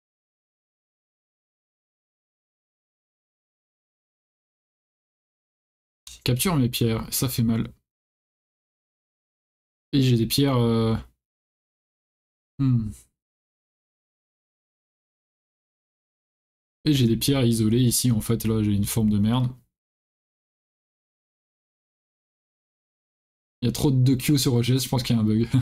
Il capture mes pierres, et ça fait mal. Et j'ai des pierres... Euh... Hmm. Et j'ai des pierres isolées ici, en fait, là, j'ai une forme de merde. Il y a trop de Q sur O G S, je pense qu'il y a un bug.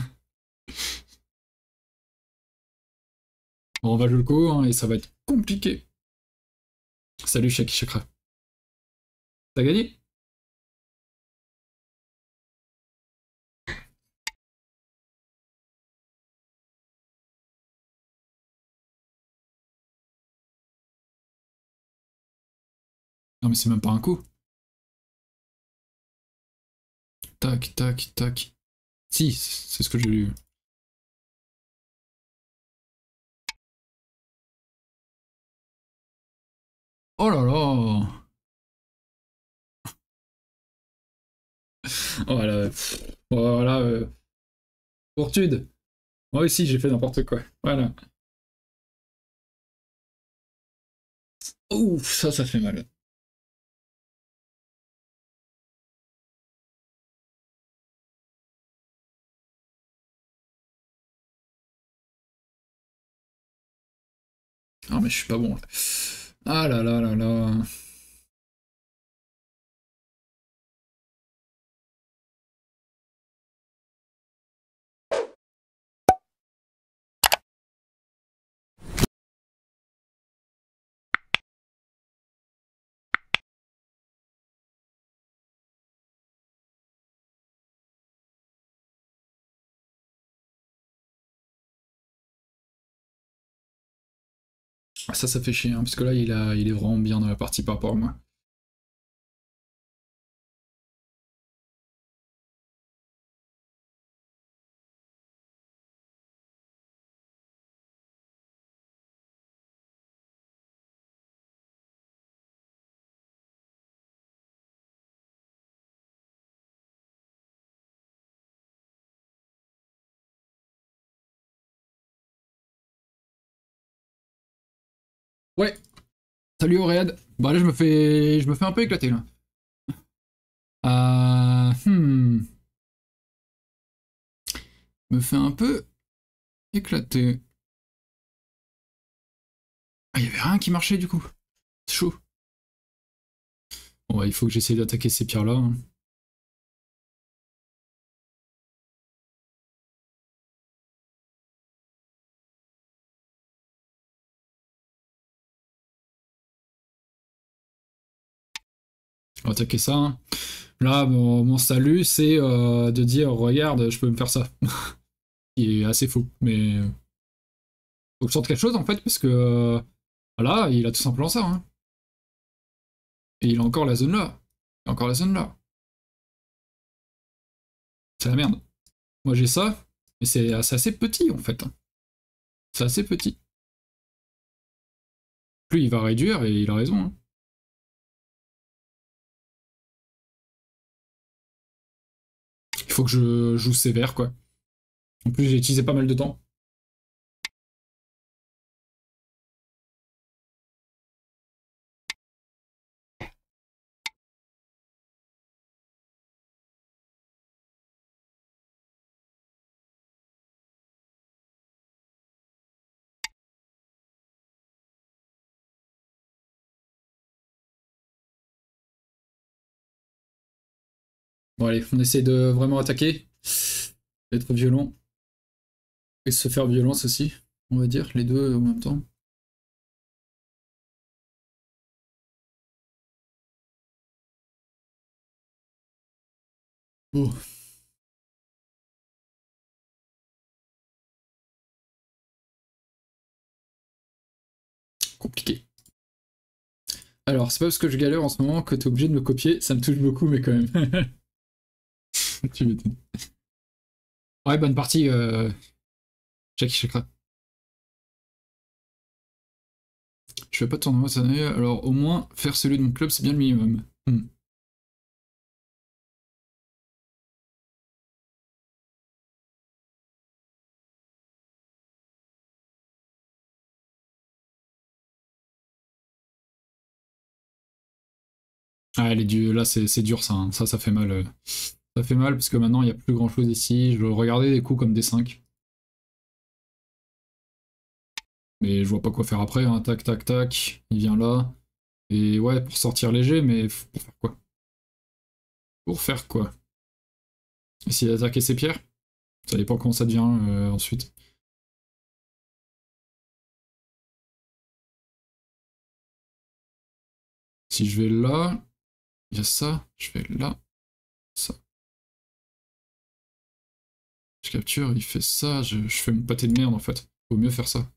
Bon, on va jouer le co, hein, et ça va être compliqué. Salut, Shaki Chakra. T'as gagné? Non, mais c'est même pas un coup. Tac, tac, tac. Si, c'est ce que j'ai lu. Oh là là! Voilà. Voilà. Euh... Fortude. Moi aussi, j'ai fait n'importe quoi. Voilà. Ouf, ça, ça fait mal. Non, mais je suis pas bon, là. Ah là là là là. Ah, ça, ça fait chier, hein, parce que là, il, a, il est vraiment bien dans la partie par rapport à moi. Ouais, salut Auréade. Bah là je me fais. Je me fais un peu éclater là. Euh. Hmm. Me fait un peu éclater. Ah, y avait rien qui marchait du coup. C'est chaud. Bon bah il faut que j'essaie d'attaquer ces pierres là. Hein. On va attaquer ça. Hein. Là, mon, mon salut, c'est euh, de dire regarde, je peux me faire ça. Il est assez faux, mais euh, faut que je sorte quelque chose en fait, parce que euh, voilà, il a tout simplement ça. Hein. Et il a encore la zone là. Il a encore la zone là. C'est la merde. Moi j'ai ça, mais c'est assez petit en fait. Hein. C'est assez petit. Plus il va réduire, et il a raison. Hein. Il faut que je joue sévère quoi. En plus j'ai utilisé pas mal de temps. Bon allez, on essaie de vraiment attaquer. D'être violent. Et se faire violence aussi, on va dire, les deux en même temps. Oh, compliqué. Alors, c'est pas parce que je galère en ce moment que t'es obligé de me copier, ça me touche beaucoup, mais quand même. Tu m'étonnes. Ouais, bonne partie, euh... Jackie Chakra. Je fais pas de tournoi cette année, alors au moins faire celui de mon club, c'est bien le minimum. Hmm. Ah, les du... là, c'est dur ça, hein. Ça, ça fait mal. euh. Ça fait mal parce que maintenant, il n'y a plus grand chose ici. Je regardais des coups comme des cinq. Mais je vois pas quoi faire après. Hein. Tac, tac, tac. Il vient là. Et ouais, pour sortir léger, mais pour faire quoi? Pour faire quoi? Essayer d'attaquer ces pierres? Ça dépend comment ça devient euh, ensuite. Si je vais là, il y a ça. Je vais là, ça. Je capture, il fait ça. Je, je fais mon pâté de merde en fait. Vaut mieux faire ça.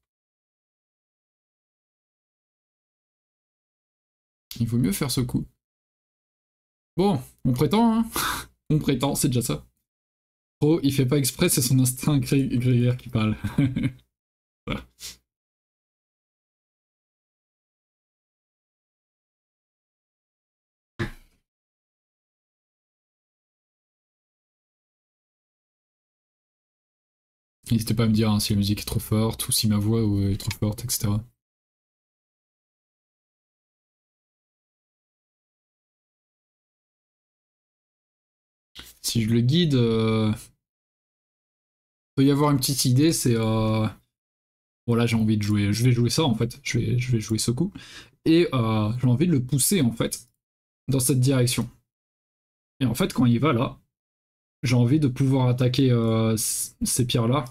Il vaut mieux faire ce coup. Bon, on prétend, hein. On prétend, c'est déjà ça. Oh, il fait pas exprès, c'est son instinct gré- grégaire qui parle. Voilà. N'hésitez pas à me dire hein, si la musique est trop forte ou si ma voix euh, est trop forte, et cetera. Si je le guide, euh, peut y avoir une petite idée, c'est euh... bon là j'ai envie de jouer, je vais jouer ça en fait, je vais, je vais jouer ce coup et euh, j'ai envie de le pousser en fait dans cette direction. Et en fait quand il va là, j'ai envie de pouvoir attaquer euh, ces pierres là,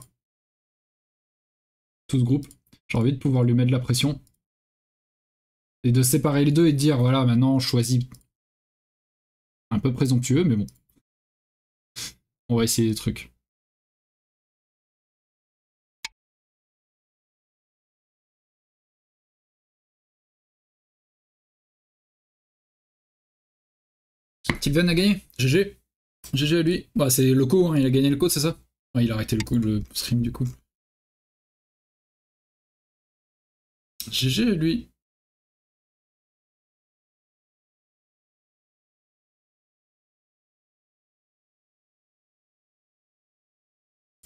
tout ce groupe. J'ai envie de pouvoir lui mettre de la pression et de séparer les deux et de dire voilà maintenant je choisis un peu présomptueux mais bon, on va essayer des trucs. Tipven a gagné, G G. G G à lui. Bah c'est le co, hein, il a gagné le co, c'est ça? Ouais, il a arrêté le, co, le stream du coup. G G à lui.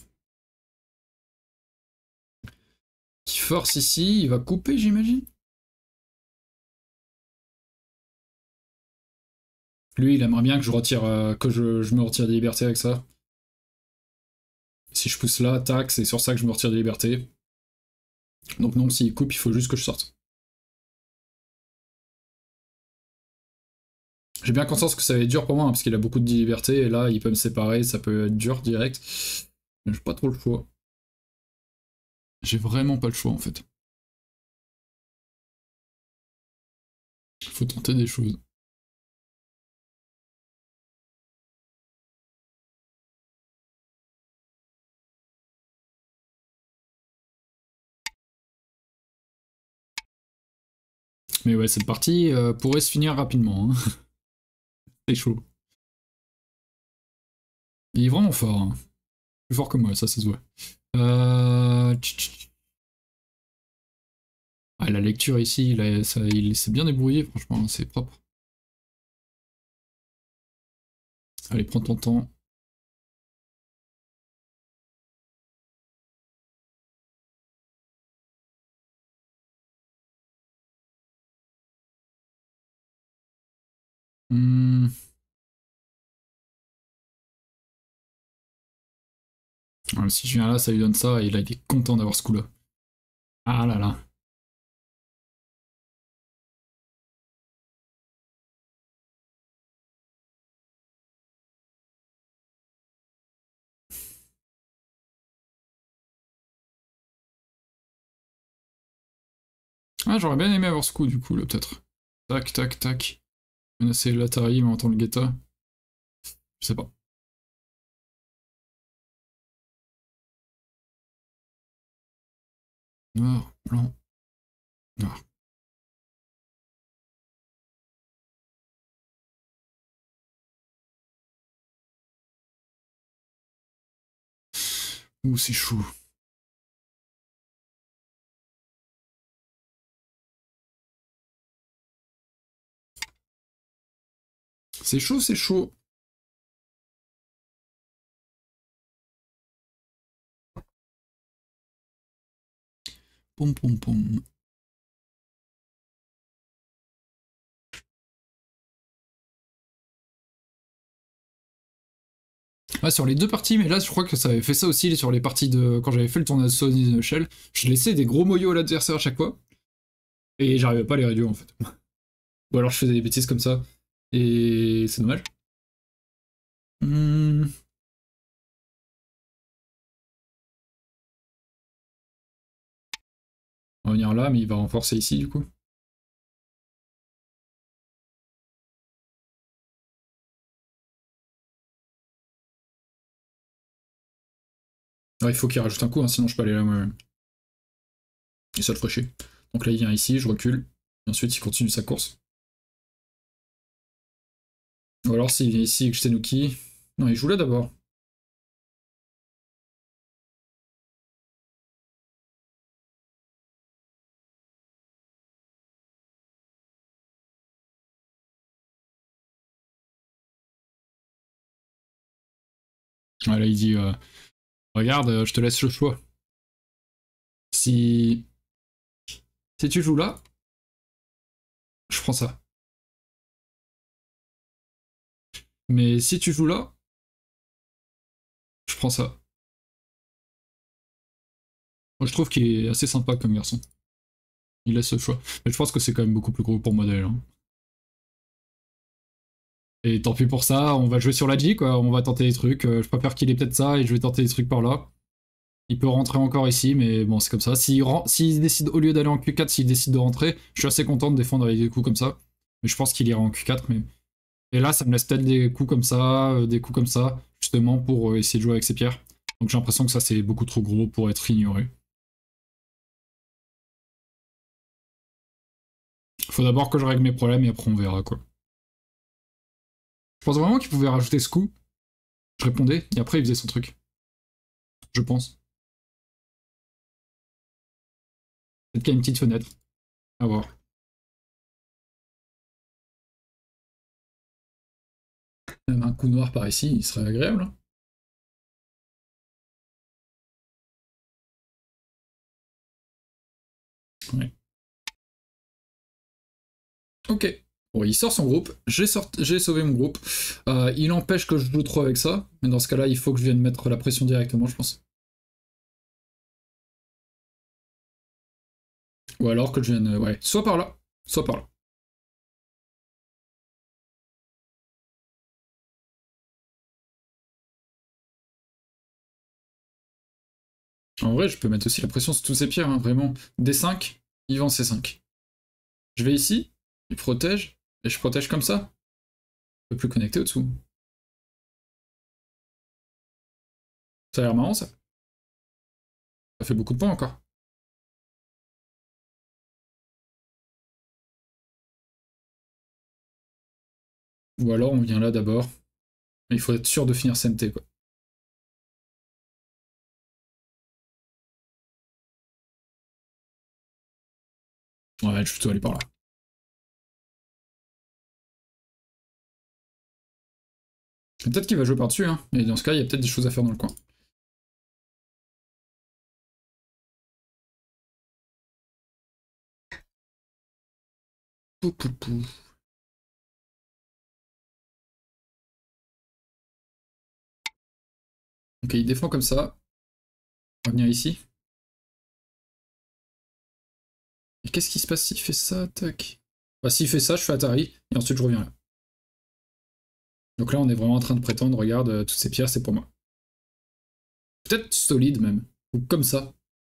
Qui force ici, il va couper j'imagine. Lui, il aimerait bien que je retire, euh, que je, je me retire des libertés avec ça. Si je pousse là, tac, c'est sur ça que je me retire des libertés. Donc non, s'il coupe, il faut juste que je sorte. J'ai bien conscience que ça va être dur pour moi, hein, parce qu'il a beaucoup de libertés, et là, il peut me séparer, ça peut être dur direct. Mais j'ai pas trop le choix. J'ai vraiment pas le choix, en fait. Faut tenter des choses. Mais ouais, cette partie euh, pourrait se finir rapidement. Hein. C'est chaud. Il est vraiment fort. Hein. Plus fort que moi, ça, ça se voit. Euh... Ah, la lecture ici, il, a, ça, il s'est bien débrouillé, franchement, c'est propre. Allez, prends ton temps. Hmm. Alors, si je viens là, ça lui donne ça, et là, il est content d'avoir ce coup-là. Ah là là. Ah, j'aurais bien aimé avoir ce coup, du coup, là, peut-être. Tac, tac, tac. Menacer l'Atari, mais en tant que Guetta. Je sais pas. Noir, blanc, noir. Ouh, c'est chaud. C'est chaud, c'est chaud. Pom pom pom. Ouais, sur les deux parties, mais là, je crois que ça avait fait ça aussi sur les parties de. Quand j'avais fait le tournoi de Sony Shell, je laissais des gros moyaux à l'adversaire à chaque fois, et j'arrivais pas à les réduire en fait. Ou alors je faisais des bêtises comme ça, et c'est dommage. Hmm. On va venir là, mais il va renforcer ici du coup. Alors, il faut qu'il rajoute un coup, hein, sinon je peux aller là moi. Et ça le ferait chier. Donc là, il vient ici, je recule, et ensuite il continue sa course. Ou alors s'il vient ici et que je Tenuki. Non, il joue là d'abord. Ouais, là, il dit euh, regarde, euh, je te laisse le choix. Si. Si tu joues là, je prends ça. Mais si tu joues là, je prends ça. Moi, je trouve qu'il est assez sympa comme garçon. Il laisse le choix. Mais je pense que c'est quand même beaucoup plus gros pour modèle. Hein. Et tant pis pour ça, on va jouer sur la G, quoi. On va tenter des trucs. Euh, je préfère qu'il ait peut-être ça et je vais tenter des trucs par là. Il peut rentrer encore ici, mais bon, c'est comme ça. S'il s'il décide, au lieu d'aller en Q quatre, s'il décide de rentrer, je suis assez content de défendre avec des coups comme ça. Mais je pense qu'il ira en Q quatre. Mais... Et là, ça me laisse peut-être des coups comme ça, euh, des coups comme ça, justement pour euh, essayer de jouer avec ses pierres. Donc j'ai l'impression que ça, c'est beaucoup trop gros pour être ignoré. Faut d'abord que je règle mes problèmes et après on verra, quoi. Je pense vraiment qu'il pouvait rajouter ce coup. Je répondais, et après il faisait son truc. Je pense. Peut-être qu'il y a une petite fenêtre. À voir. Même un coup noir par ici, il serait agréable. Hein. Ouais. Ok. Bon, il sort son groupe, j'ai sort... sauvé mon groupe. Euh, il empêche que je joue trop avec ça, mais dans ce cas-là, il faut que je vienne mettre la pression directement, je pense. Ou alors que je vienne, euh, ouais, soit par là, soit par là. En vrai, je peux mettre aussi la pression sur tous ces pierres, hein, vraiment. D cinq, il vend C cinq. Je vais ici, il protège, et je protège comme ça. Je peux plus connecter au-dessous. Ça a l'air marrant, ça. Ça fait beaucoup de points encore. Ou alors on vient là d'abord. Mais il faut être sûr de finir C N T, quoi. Ouais, je vais plutôt aller par là. Peut-être qu'il va jouer par-dessus, hein. Et dans ce cas, il y a peut-être des choses à faire dans le coin. Pou, pou, pou. Ok, il défend comme ça. On va venir ici. Et qu'est-ce qui se passe s'il fait ça? Tac. Bah, s'il fait ça, je fais Atari, et ensuite je reviens là. Donc là, on est vraiment en train de prétendre, regarde, euh, toutes ces pierres, c'est pour moi. Peut-être solide même. Ou comme ça.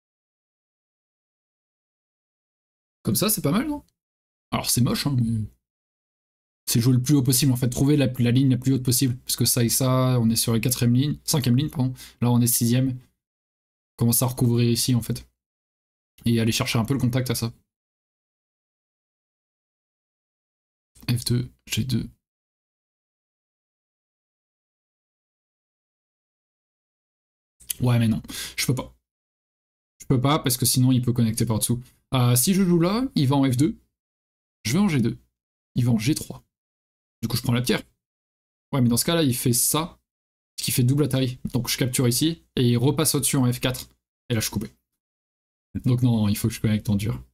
Comme ça, c'est pas mal, non? Alors c'est moche, hein, mais... C'est jouer le plus haut possible, en fait. Trouver la, la ligne la plus haute possible. Parce que ça et ça, on est sur la quatrième ligne. Cinquième ligne, pardon. Là, on est sixième. Commence à recouvrir ici, en fait. Et aller chercher un peu le contact à ça. F deux, G deux. Ouais, mais non. Je peux pas. Je peux pas, parce que sinon, il peut connecter par dessous. Euh, si je joue là, il va en F deux. Je vais en G deux. Il va en G trois. Du coup, je prends la pierre. Ouais, mais dans ce cas-là, il fait ça, ce qui fait double Atari. Donc je capture ici, et il repasse au-dessus en F quatre. Et là, je suis coupé. Donc non, il faut que je connecte en dur.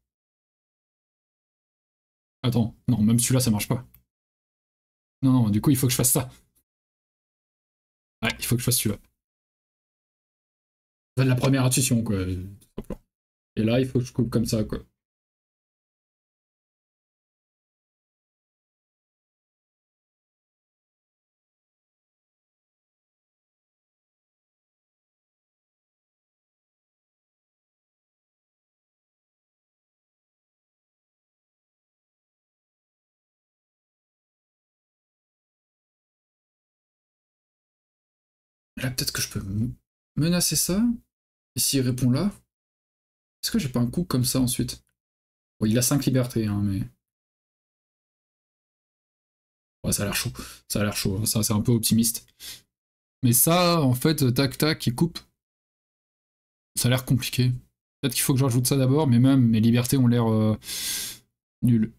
Attends, non, même celui-là, ça marche pas. Non, non, du coup, il faut que je fasse ça. Ouais, il faut que je fasse celui-là. C'est la première intuition, quoi. Et là, il faut que je coupe comme ça, quoi. Là, peut-être que je peux menacer ça. Et s'il répond là, est-ce que j'ai pas un coup comme ça ensuite? Bon, il a cinq libertés, hein, mais... Ouais, ça a l'air chaud. Ça a l'air chaud, hein. Ça, c'est un peu optimiste. Mais ça, en fait, tac tac, il coupe. Ça a l'air compliqué. Peut-être qu'il faut que je rajoute ça d'abord, mais même mes libertés ont l'air euh, nulles.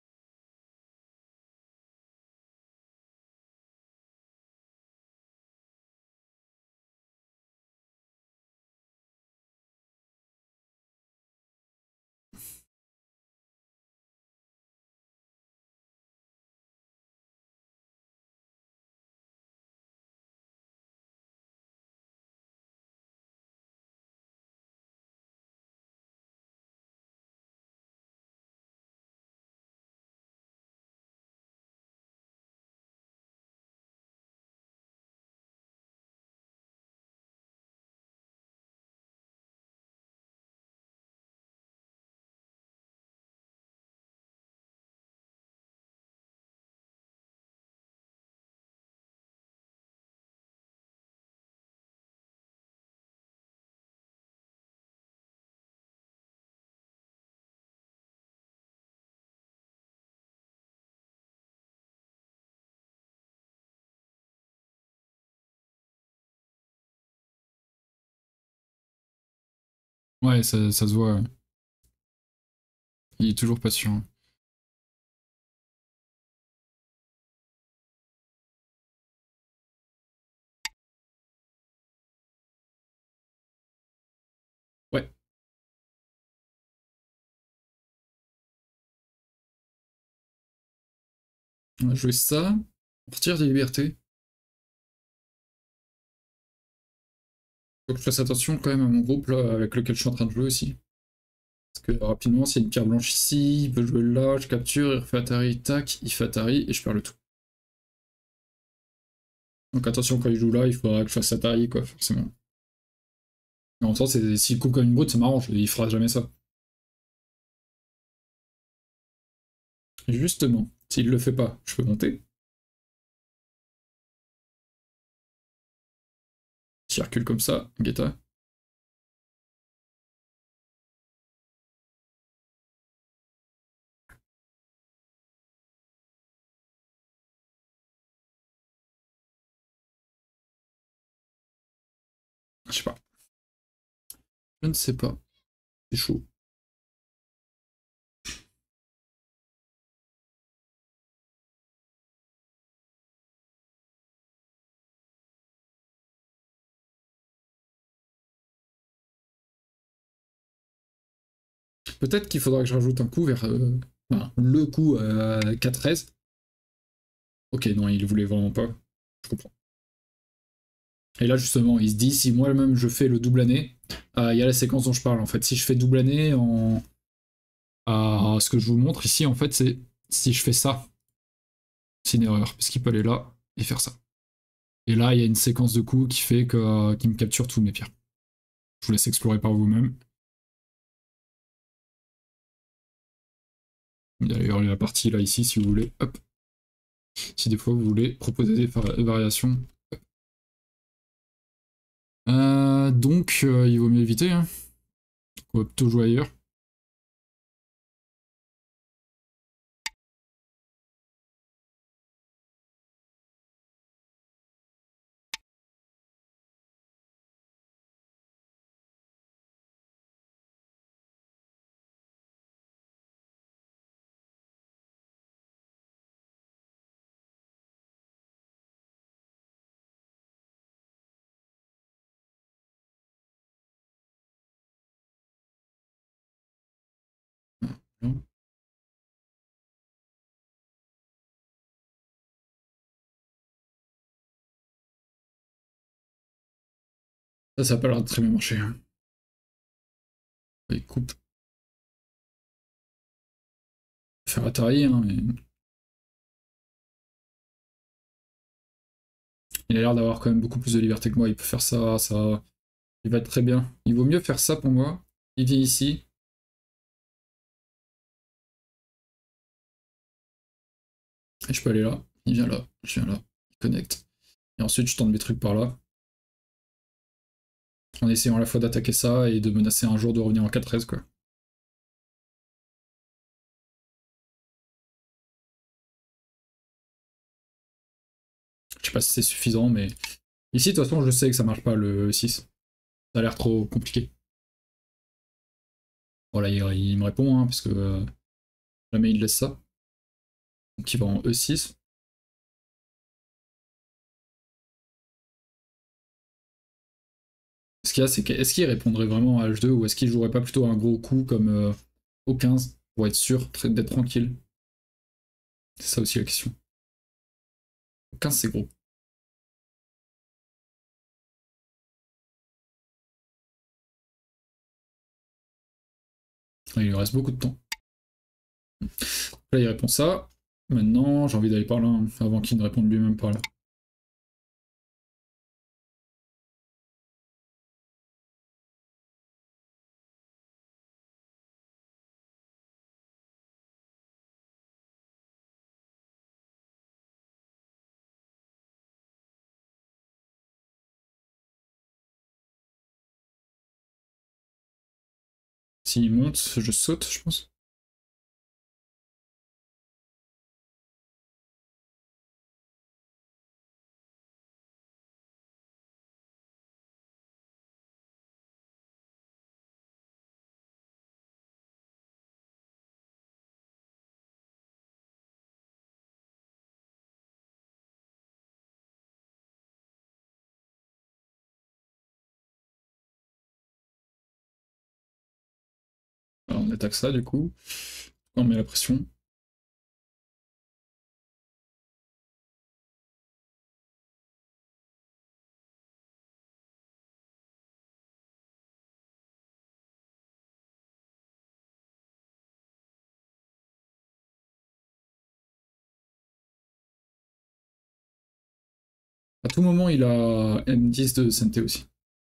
Ouais, ça, ça se voit. Ouais. Il est toujours patient. Ouais. On va jouer ça. Partir des libertés. Faut que je fasse attention quand même à mon groupe là, avec lequel je suis en train de jouer aussi. Parce que rapidement, s'il y a une pierre blanche ici, il peut jouer là, je capture, il refait Atari, tac, il fait Atari et je perds le tout. Donc attention quand il joue là, il faudra que je fasse Atari quoi, forcément. Mais en même temps, s'il coupe comme une brute, c'est marrant, il fera jamais ça. Justement, s'il le fait pas, je peux monter. S'il recule comme ça, Guetta. Je sais pas. Je ne sais pas. C'est chaud. Peut-être qu'il faudra que je rajoute un coup vers... Euh, enfin, le coup à quatre treize. Ok, non, il voulait vraiment pas. Je comprends. Et là, justement, il se dit, si moi-même je fais le double année, euh, il y a la séquence dont je parle, en fait. Si je fais double année en... à ce que je vous montre ici, en fait, c'est si je fais ça, c'est une erreur, parce qu'il peut aller là et faire ça. Et là, il y a une séquence de coups qui fait que, euh, qui me capture tous mes pierres. Je vous laisse explorer par vous-même. Il y a d'ailleurs la partie là, ici, si vous voulez. Hop. Si des fois vous voulez proposer des variations. Euh, donc, euh, il vaut mieux éviter. Hein. On va plutôt jouer ailleurs. Ça, ça a pas l'air de très bien marcher. Hein. Il coupe. Faire Atari, hein, mais... Il a l'air d'avoir quand même beaucoup plus de liberté que moi. Il peut faire ça, ça... Il va être très bien. Il vaut mieux faire ça pour moi. Il vient ici. Et je peux aller là. Il vient là. Je viens là. Il connecte. Et ensuite, je tente mes trucs par là. En essayant à la fois d'attaquer ça et de menacer un jour de revenir en quatre treize, quoi. Je sais pas si c'est suffisant, mais... Ici, de toute façon, je sais que ça marche pas, le six. Ça a l'air trop compliqué. Voilà, il, il me répond, hein, parce que euh, jamais il laisse ça. Donc il va en E six. Ce qu'il y a, c'est qu'est-ce qu'il répondrait vraiment à H deux ou est-ce qu'il jouerait pas plutôt un gros coup comme euh, au quinze pour être sûr d'être tranquille? C'est ça aussi la question. Au quinze, c'est gros. Il lui reste beaucoup de temps. Là, il répond ça. Maintenant, j'ai envie d'aller par là, hein, avant qu'il ne réponde lui-même par là. S'il monte, je saute, je pense. Alors, on attaque ça, du coup. On met la pression. À tout moment, il a M dix de santé aussi.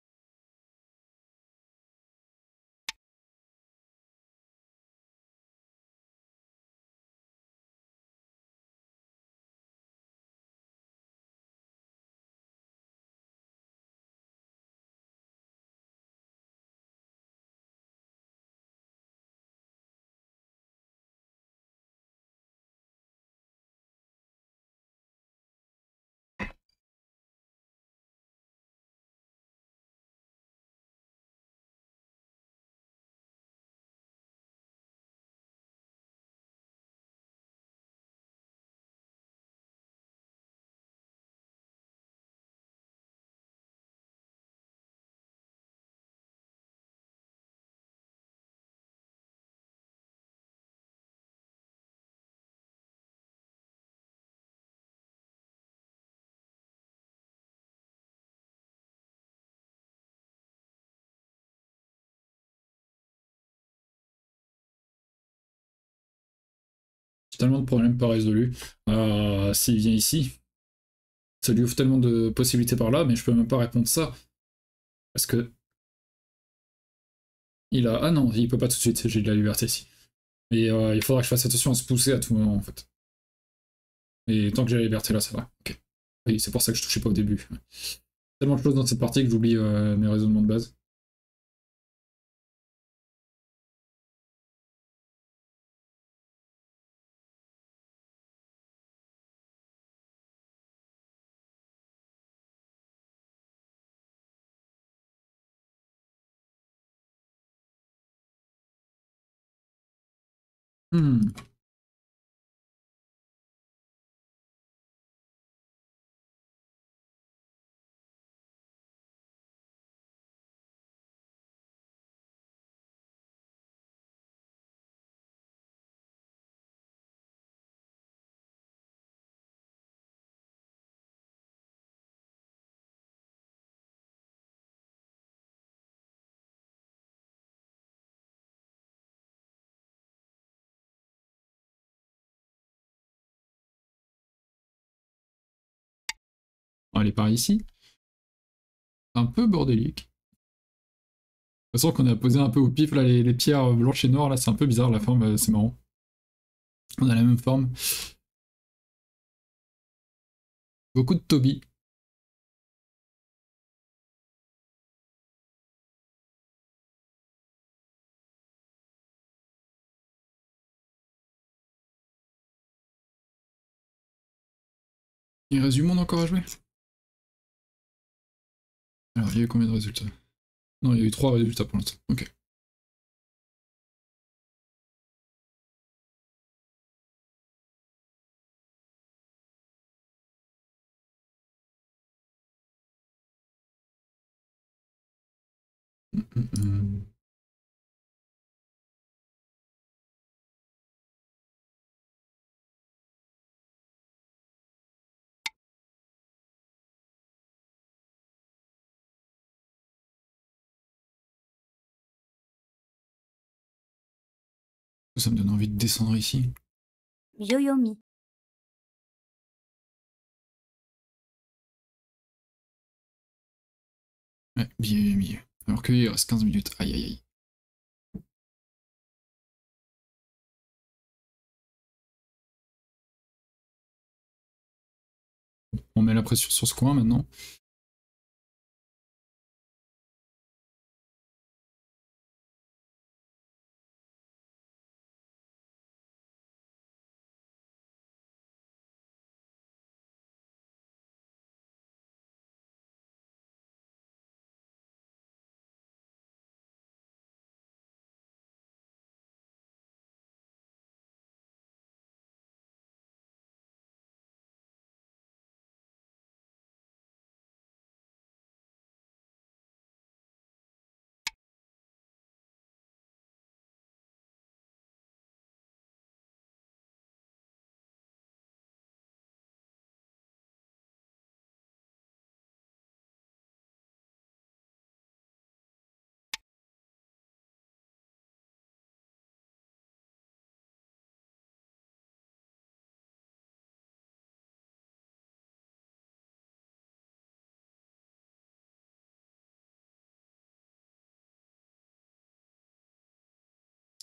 J'ai tellement de problèmes pas résolus. Euh, S'il vient ici, ça lui ouvre tellement de possibilités par là, mais je peux même pas répondre ça. Parce que il a. Ah non, il peut pas tout de suite, j'ai de la liberté ici. Mais euh, il faudra que je fasse attention à se pousser à tout moment en fait. Et tant que j'ai la liberté là, ça va. Ok. Oui, c'est pour ça que je touchais pas au début. Tellement de choses dans cette partie que j'oublie euh, mes raisonnements de base. Hmm. On va aller par ici. Un peu bordélique. De toute façon qu'on a posé un peu au pif là, les, les pierres blanches et noires là, c'est un peu bizarre la forme, euh, c'est marrant. On a la même forme. Beaucoup de Toby. Il reste du monde encore à jouer. Alors, il y a eu combien de résultats? Non, il y a eu trois résultats pour l'instant. Ok. Hum, hum, hum. Ça me donne envie de descendre ici. Yoyomi. Ouais, billet, billet. Alors qu'il reste quinze minutes. Aïe aïe aïe. On met la pression sur ce coin maintenant.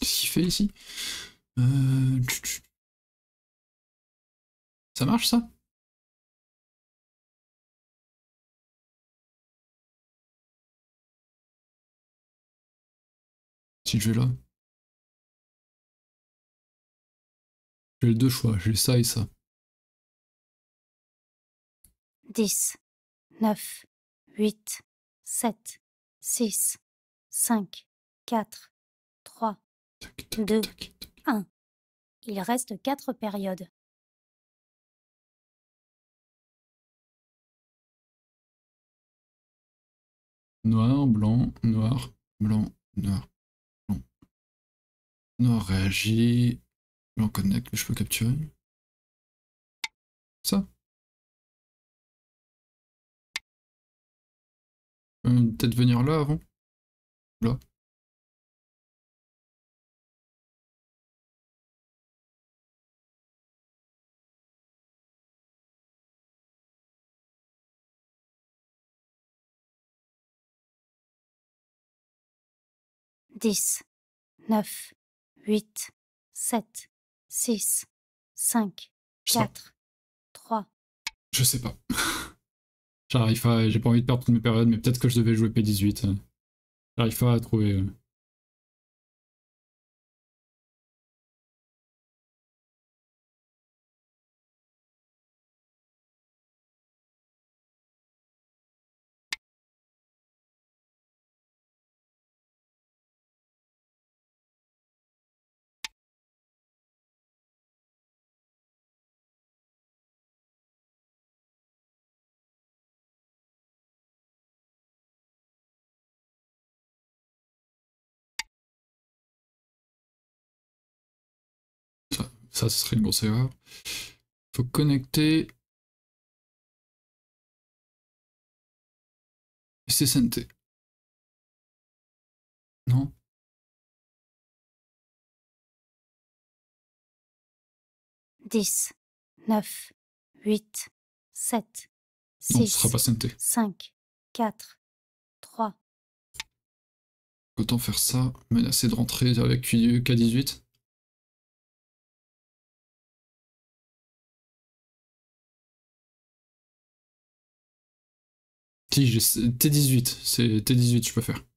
Qu'est-ce qu'il fait ici? euh... Ça marche ça? Si je vais là. J'ai deux choix, j'ai ça et ça. dix, neuf, huit, sept, six, cinq, quatre, trois, Tac, tac, deux, tac, tac. un. Il reste quatre périodes. Noir, blanc, noir, blanc, noir, blanc. Noir réagit. Blanc connecte, je peux capturer. Ça. Euh, Peut-être venir là avant. Là. dix, neuf, huit, sept, six, cinq, quatre, trois. Je sais pas. J'arrive pas, j'ai pas envie de perdre toutes mes périodes, mais peut-être que je devais jouer P dix-huit. J'arrive pas à trouver. Ça, ça, ce serait une grosse erreur. Faut connecter. C S N T. Non? dix, neuf, huit, sept, Non, ce sera six, pas S N T. cinq, quatre, trois. Autant faire ça, menacer de rentrer avec K dix-huit. Si, j'ai T dix-huit, c'est T dix-huit je peux faire.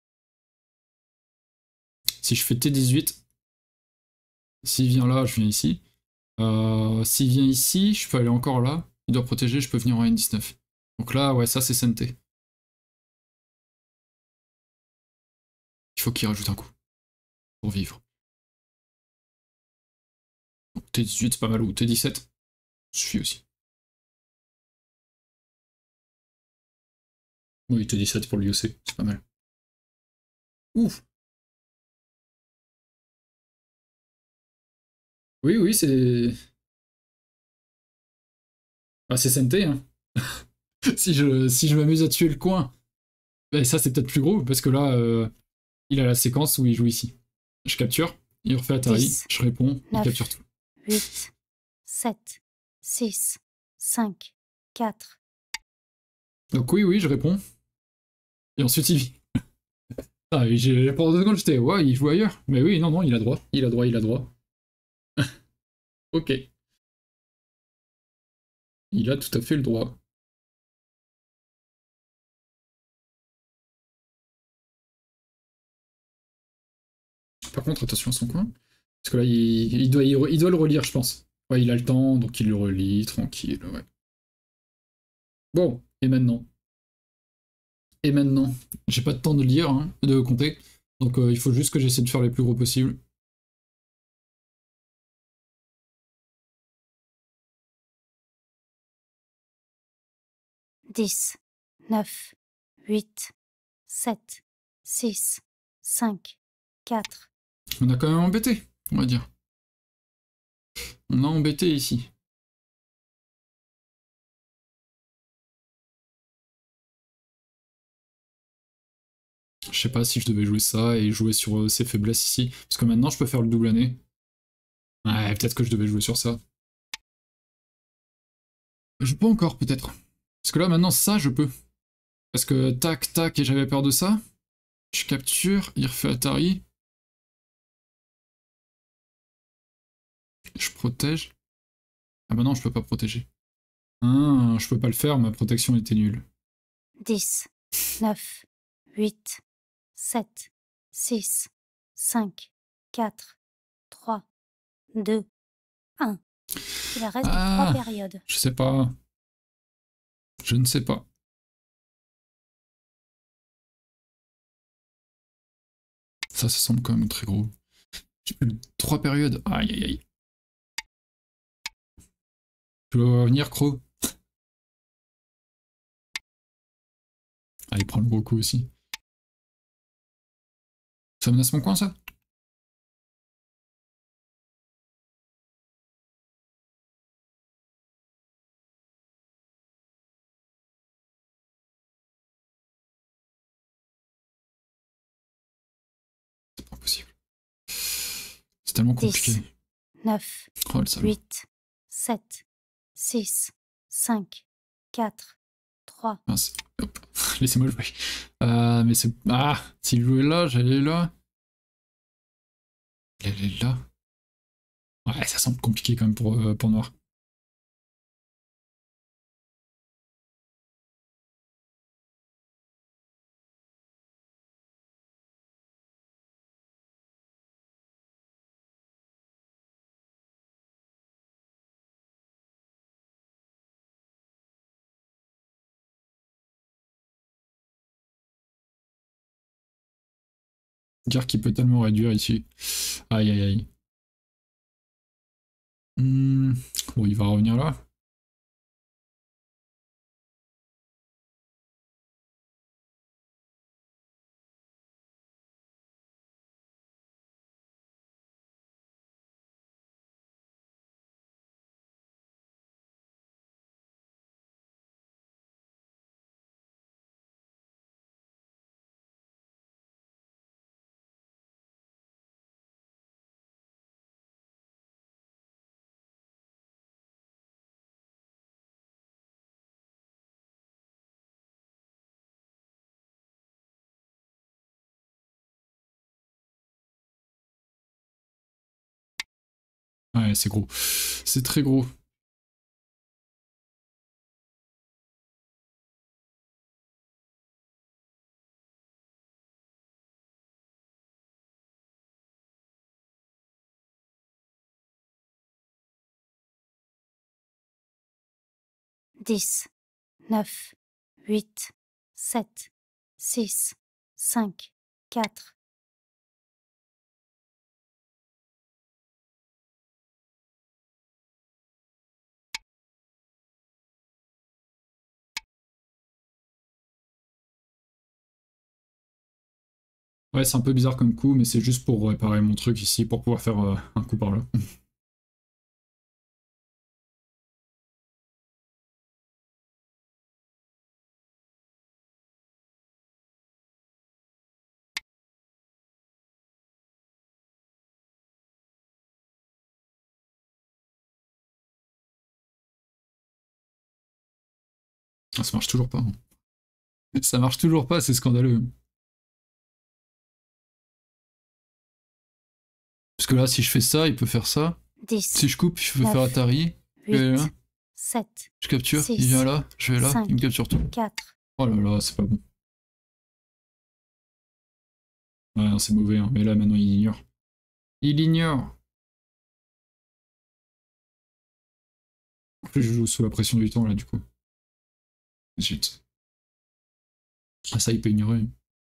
Si je fais T dix-huit, s'il vient là, je viens ici. Euh, s'il vient ici, je peux aller encore là. Il doit protéger, je peux venir en N dix-neuf. Donc là, ouais, ça c'est S N T. Il faut qu'il rajoute un coup. Pour vivre. Donc, T dix-huit c'est pas mal, ou T dix-sept suffit aussi. Oui, T dix-sept pour l'I O C, c'est pas mal. Ouf. Oui, oui, c'est... Ah, c'est S N T, hein. si je, si je m'amuse à tuer le coin, ben, ça c'est peut-être plus gros, parce que là, euh, il a la séquence où il joue ici. Je capture, il refait Atari, dix, je réponds, neuf, il capture tout. huit, sept, six, cinq, quatre. Donc oui, oui, je réponds. Et ensuite il vit. Ah, et j'ai- pendant deux secondes j'étais, ouais, il joue ailleurs. Mais oui, non, non, il a droit, il a droit, il a droit. Ok. Il a tout à fait le droit. Par contre, attention à son coin. Parce que là, il, il doit, il doit le relire, je pense. Ouais, il a le temps, donc il le relit, tranquille, ouais. Bon, et maintenant Et maintenant J'ai pas de temps de lire, hein, de compter. Donc euh, il faut juste que j'essaie de faire les plus gros possibles. dix, neuf, huit, sept, six, cinq, quatre. On a quand même embêté, on va dire. On a embêté ici. Je sais pas si je devais jouer ça et jouer sur euh, ses faiblesses ici. Parce que maintenant je peux faire le double année. Ouais, peut-être que je devais jouer sur ça. Je peux encore, peut-être. Parce que là, maintenant, ça, je peux. Parce que tac, tac, et j'avais peur de ça. Je capture, il refait Atari. Je protège. Ah bah non, je peux pas protéger. Ah, je peux pas le faire, ma protection était nulle. dix, neuf, huit, sept, six, cinq, quatre, trois, deux, un. Il reste trois Ah, périodes. je sais pas. Je ne sais pas. Ça, ça semble quand même très gros. J'ai plus trois périodes. Aïe aïe aïe. Tu vas venir, Crow? Ah, il prend le gros coup aussi. Ça menace mon coin, ça? C'est pas possible. C'est tellement compliqué. dix, neuf, Oh, le salaud. huit, sept, six, cinq, quatre, trois. Mince. Hop. Laissez-moi jouer. Euh, mais c'est... Ah, s'il jouait là, j'allais là. Il allait là. Ouais, ça semble compliqué quand même pour, euh, pour Noir. Dire qu'il peut tellement réduire ici. Aïe aïe aïe. Hmm. Bon, il va revenir là. Ouais, c'est gros. C'est très gros. dix, neuf, huit, sept, six, cinq, quatre. Ouais, c'est un peu bizarre comme coup, mais c'est juste pour réparer mon truc ici, pour pouvoir faire euh, un coup par là. Ah, ça marche toujours pas. Hein. Ça marche toujours pas, c'est scandaleux. Parce que là, si je fais ça, il peut faire ça. dix, Si je coupe, je peux faire neuf, Atari. Je vais là, huit, sept, je capture, il vient six, là, je vais là, il me cinq, capture tout. quatre. Oh là là, c'est pas bon. Ouais, non, c'est mauvais, hein. Mais là, maintenant, il ignore. Il ignore. En plus, je joue sous la pression du temps, là, du coup. Zut. Ah, ça, il peut ignorer.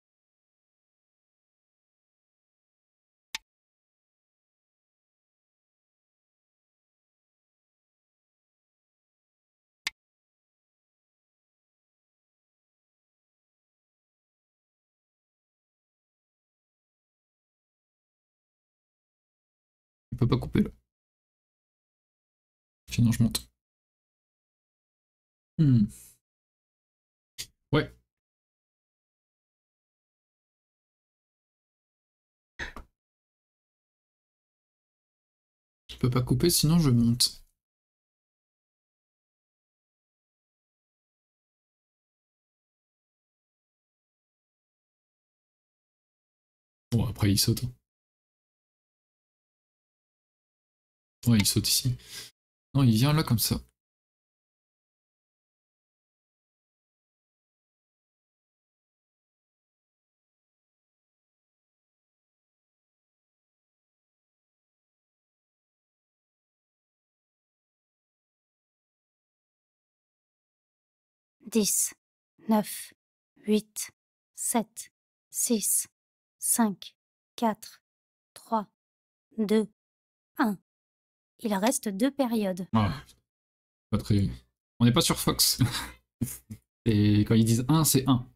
Il peut pas couper, là. Sinon, je monte. Hmm. Ouais. Il peut pas couper, sinon je monte. Bon, après, il saute. Hein. Ouais, il saute ici. Non, il vient là comme ça. dix, neuf, huit, sept, six, cinq, quatre, trois, deux, un. Il reste deux périodes. Ah, pas très... On n'est pas sur Fox. Et quand ils disent un, c'est un.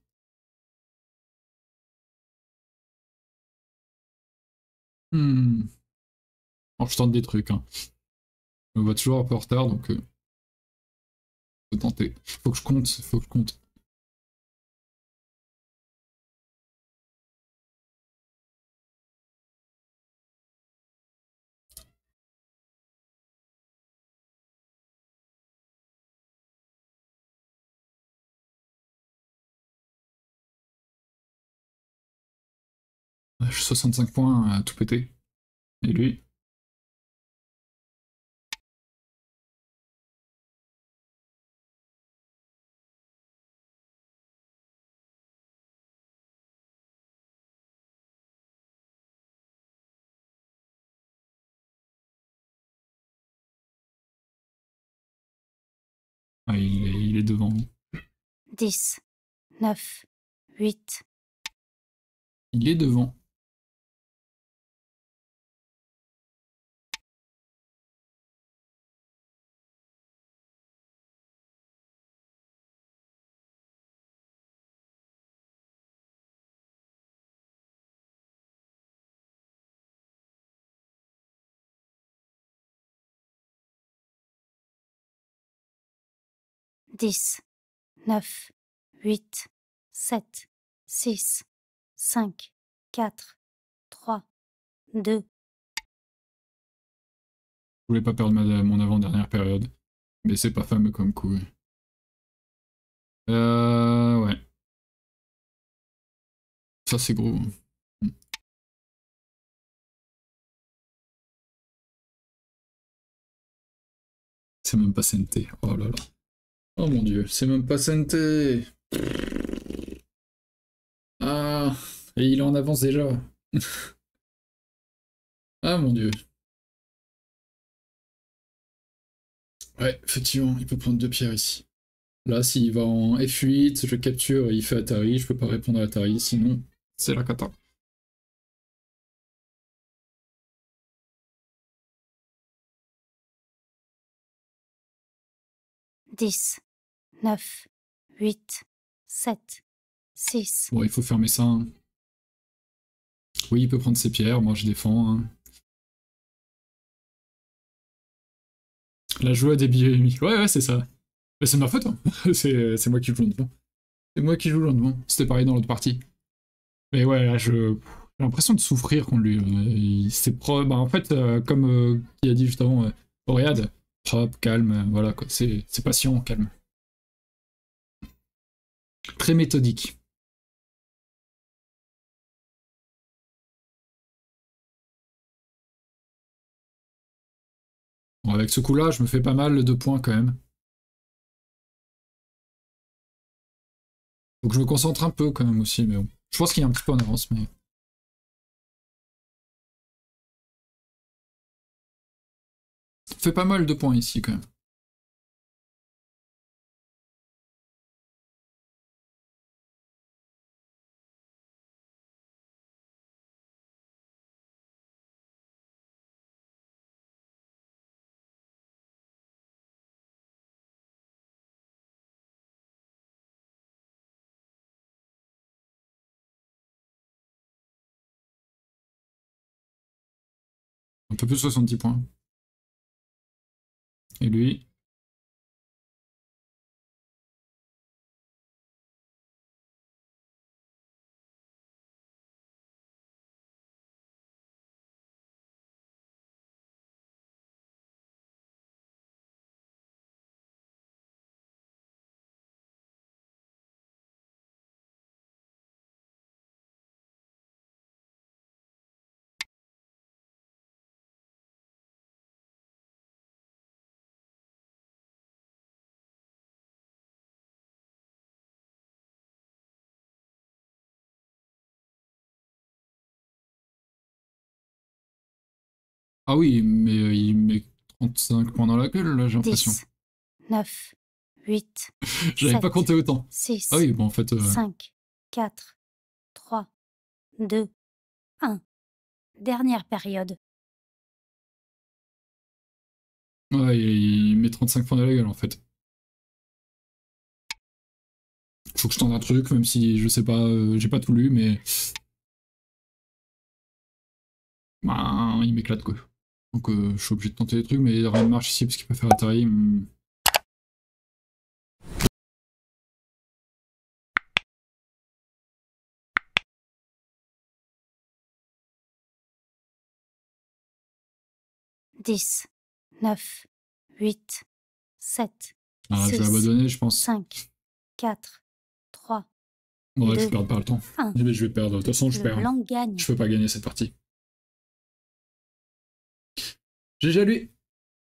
Hmm. Alors, je tente des trucs. Hein. Je me vois toujours un peu en retard, donc euh, faut tenter. Faut que je compte, faut que je compte. Je suis soixante-cinq points à tout péter. Et lui, ah, il, est, il est devant. dix, neuf, huit, Il est devant. dix, neuf, huit, sept, six, cinq, quatre, trois, deux. Je voulais pas perdre ma, mon avant-dernière période. Mais c'est pas fameux comme coup. Euh, ouais. Ça, c'est gros. C'est même pas Sente. Oh là là. Oh mon dieu, c'est même pas Sente. Ah, et il est en avance déjà. Ah mon dieu. Ouais, effectivement, il peut prendre deux pierres ici. Là, s'il va en F huit, je capture, il fait Atari, je peux pas répondre à Atari, sinon c'est la cata. dix, neuf, huit, sept, six. Bon, il faut fermer ça. Hein. Oui, il peut prendre ses pierres, moi je défends. Hein. La joie des billets émis. Ouais, ouais, c'est ça. Mais c'est ma faute, hein. c'est moi qui joue le devant. C'est moi qui joue le devant. C'était pareil dans l'autre partie. Mais ouais, là, je... j'ai l'impression de souffrir contre lui. Euh, C'est pro... bah, en fait, euh, comme euh, il a dit juste avant, euh, Oread, propre, calme, euh, voilà quoi. C'est patient, calme. Très méthodique. Bon, avec ce coup-là, je me fais pas mal de points quand même. Faut que je me concentre un peu quand même aussi, mais bon. Je pense qu'il y a un petit peu en avance, mais. Ça fait pas mal de points ici quand même. Un peu plus de soixante-dix points. Et lui, Ah oui, mais euh, il met trente-cinq points dans la gueule, là, j'ai l'impression. dix, neuf, huit, J'avais pas sept, compté autant. six, Ah oui, bon, en fait... euh, cinq, quatre, trois, deux, un. Dernière période. Ouais, il, il met trente-cinq points dans la gueule, en fait. Faut que je tente un truc, même si je sais pas, euh, j'ai pas tout lu, mais... Bah, il m'éclate, quoi. Donc euh, je suis obligé de tenter des trucs, mais rien ne marche ici parce qu'il peut faire Atari. hmm. dix, neuf, huit, sept, Ah, je vais six, abandonner, je pense. cinq, quatre, trois, Ouais, je deux, perds pas le temps. un. Mais je vais perdre. De toute façon, je Le perds. blanc gagne. Je peux pas gagner cette partie. G G à lui.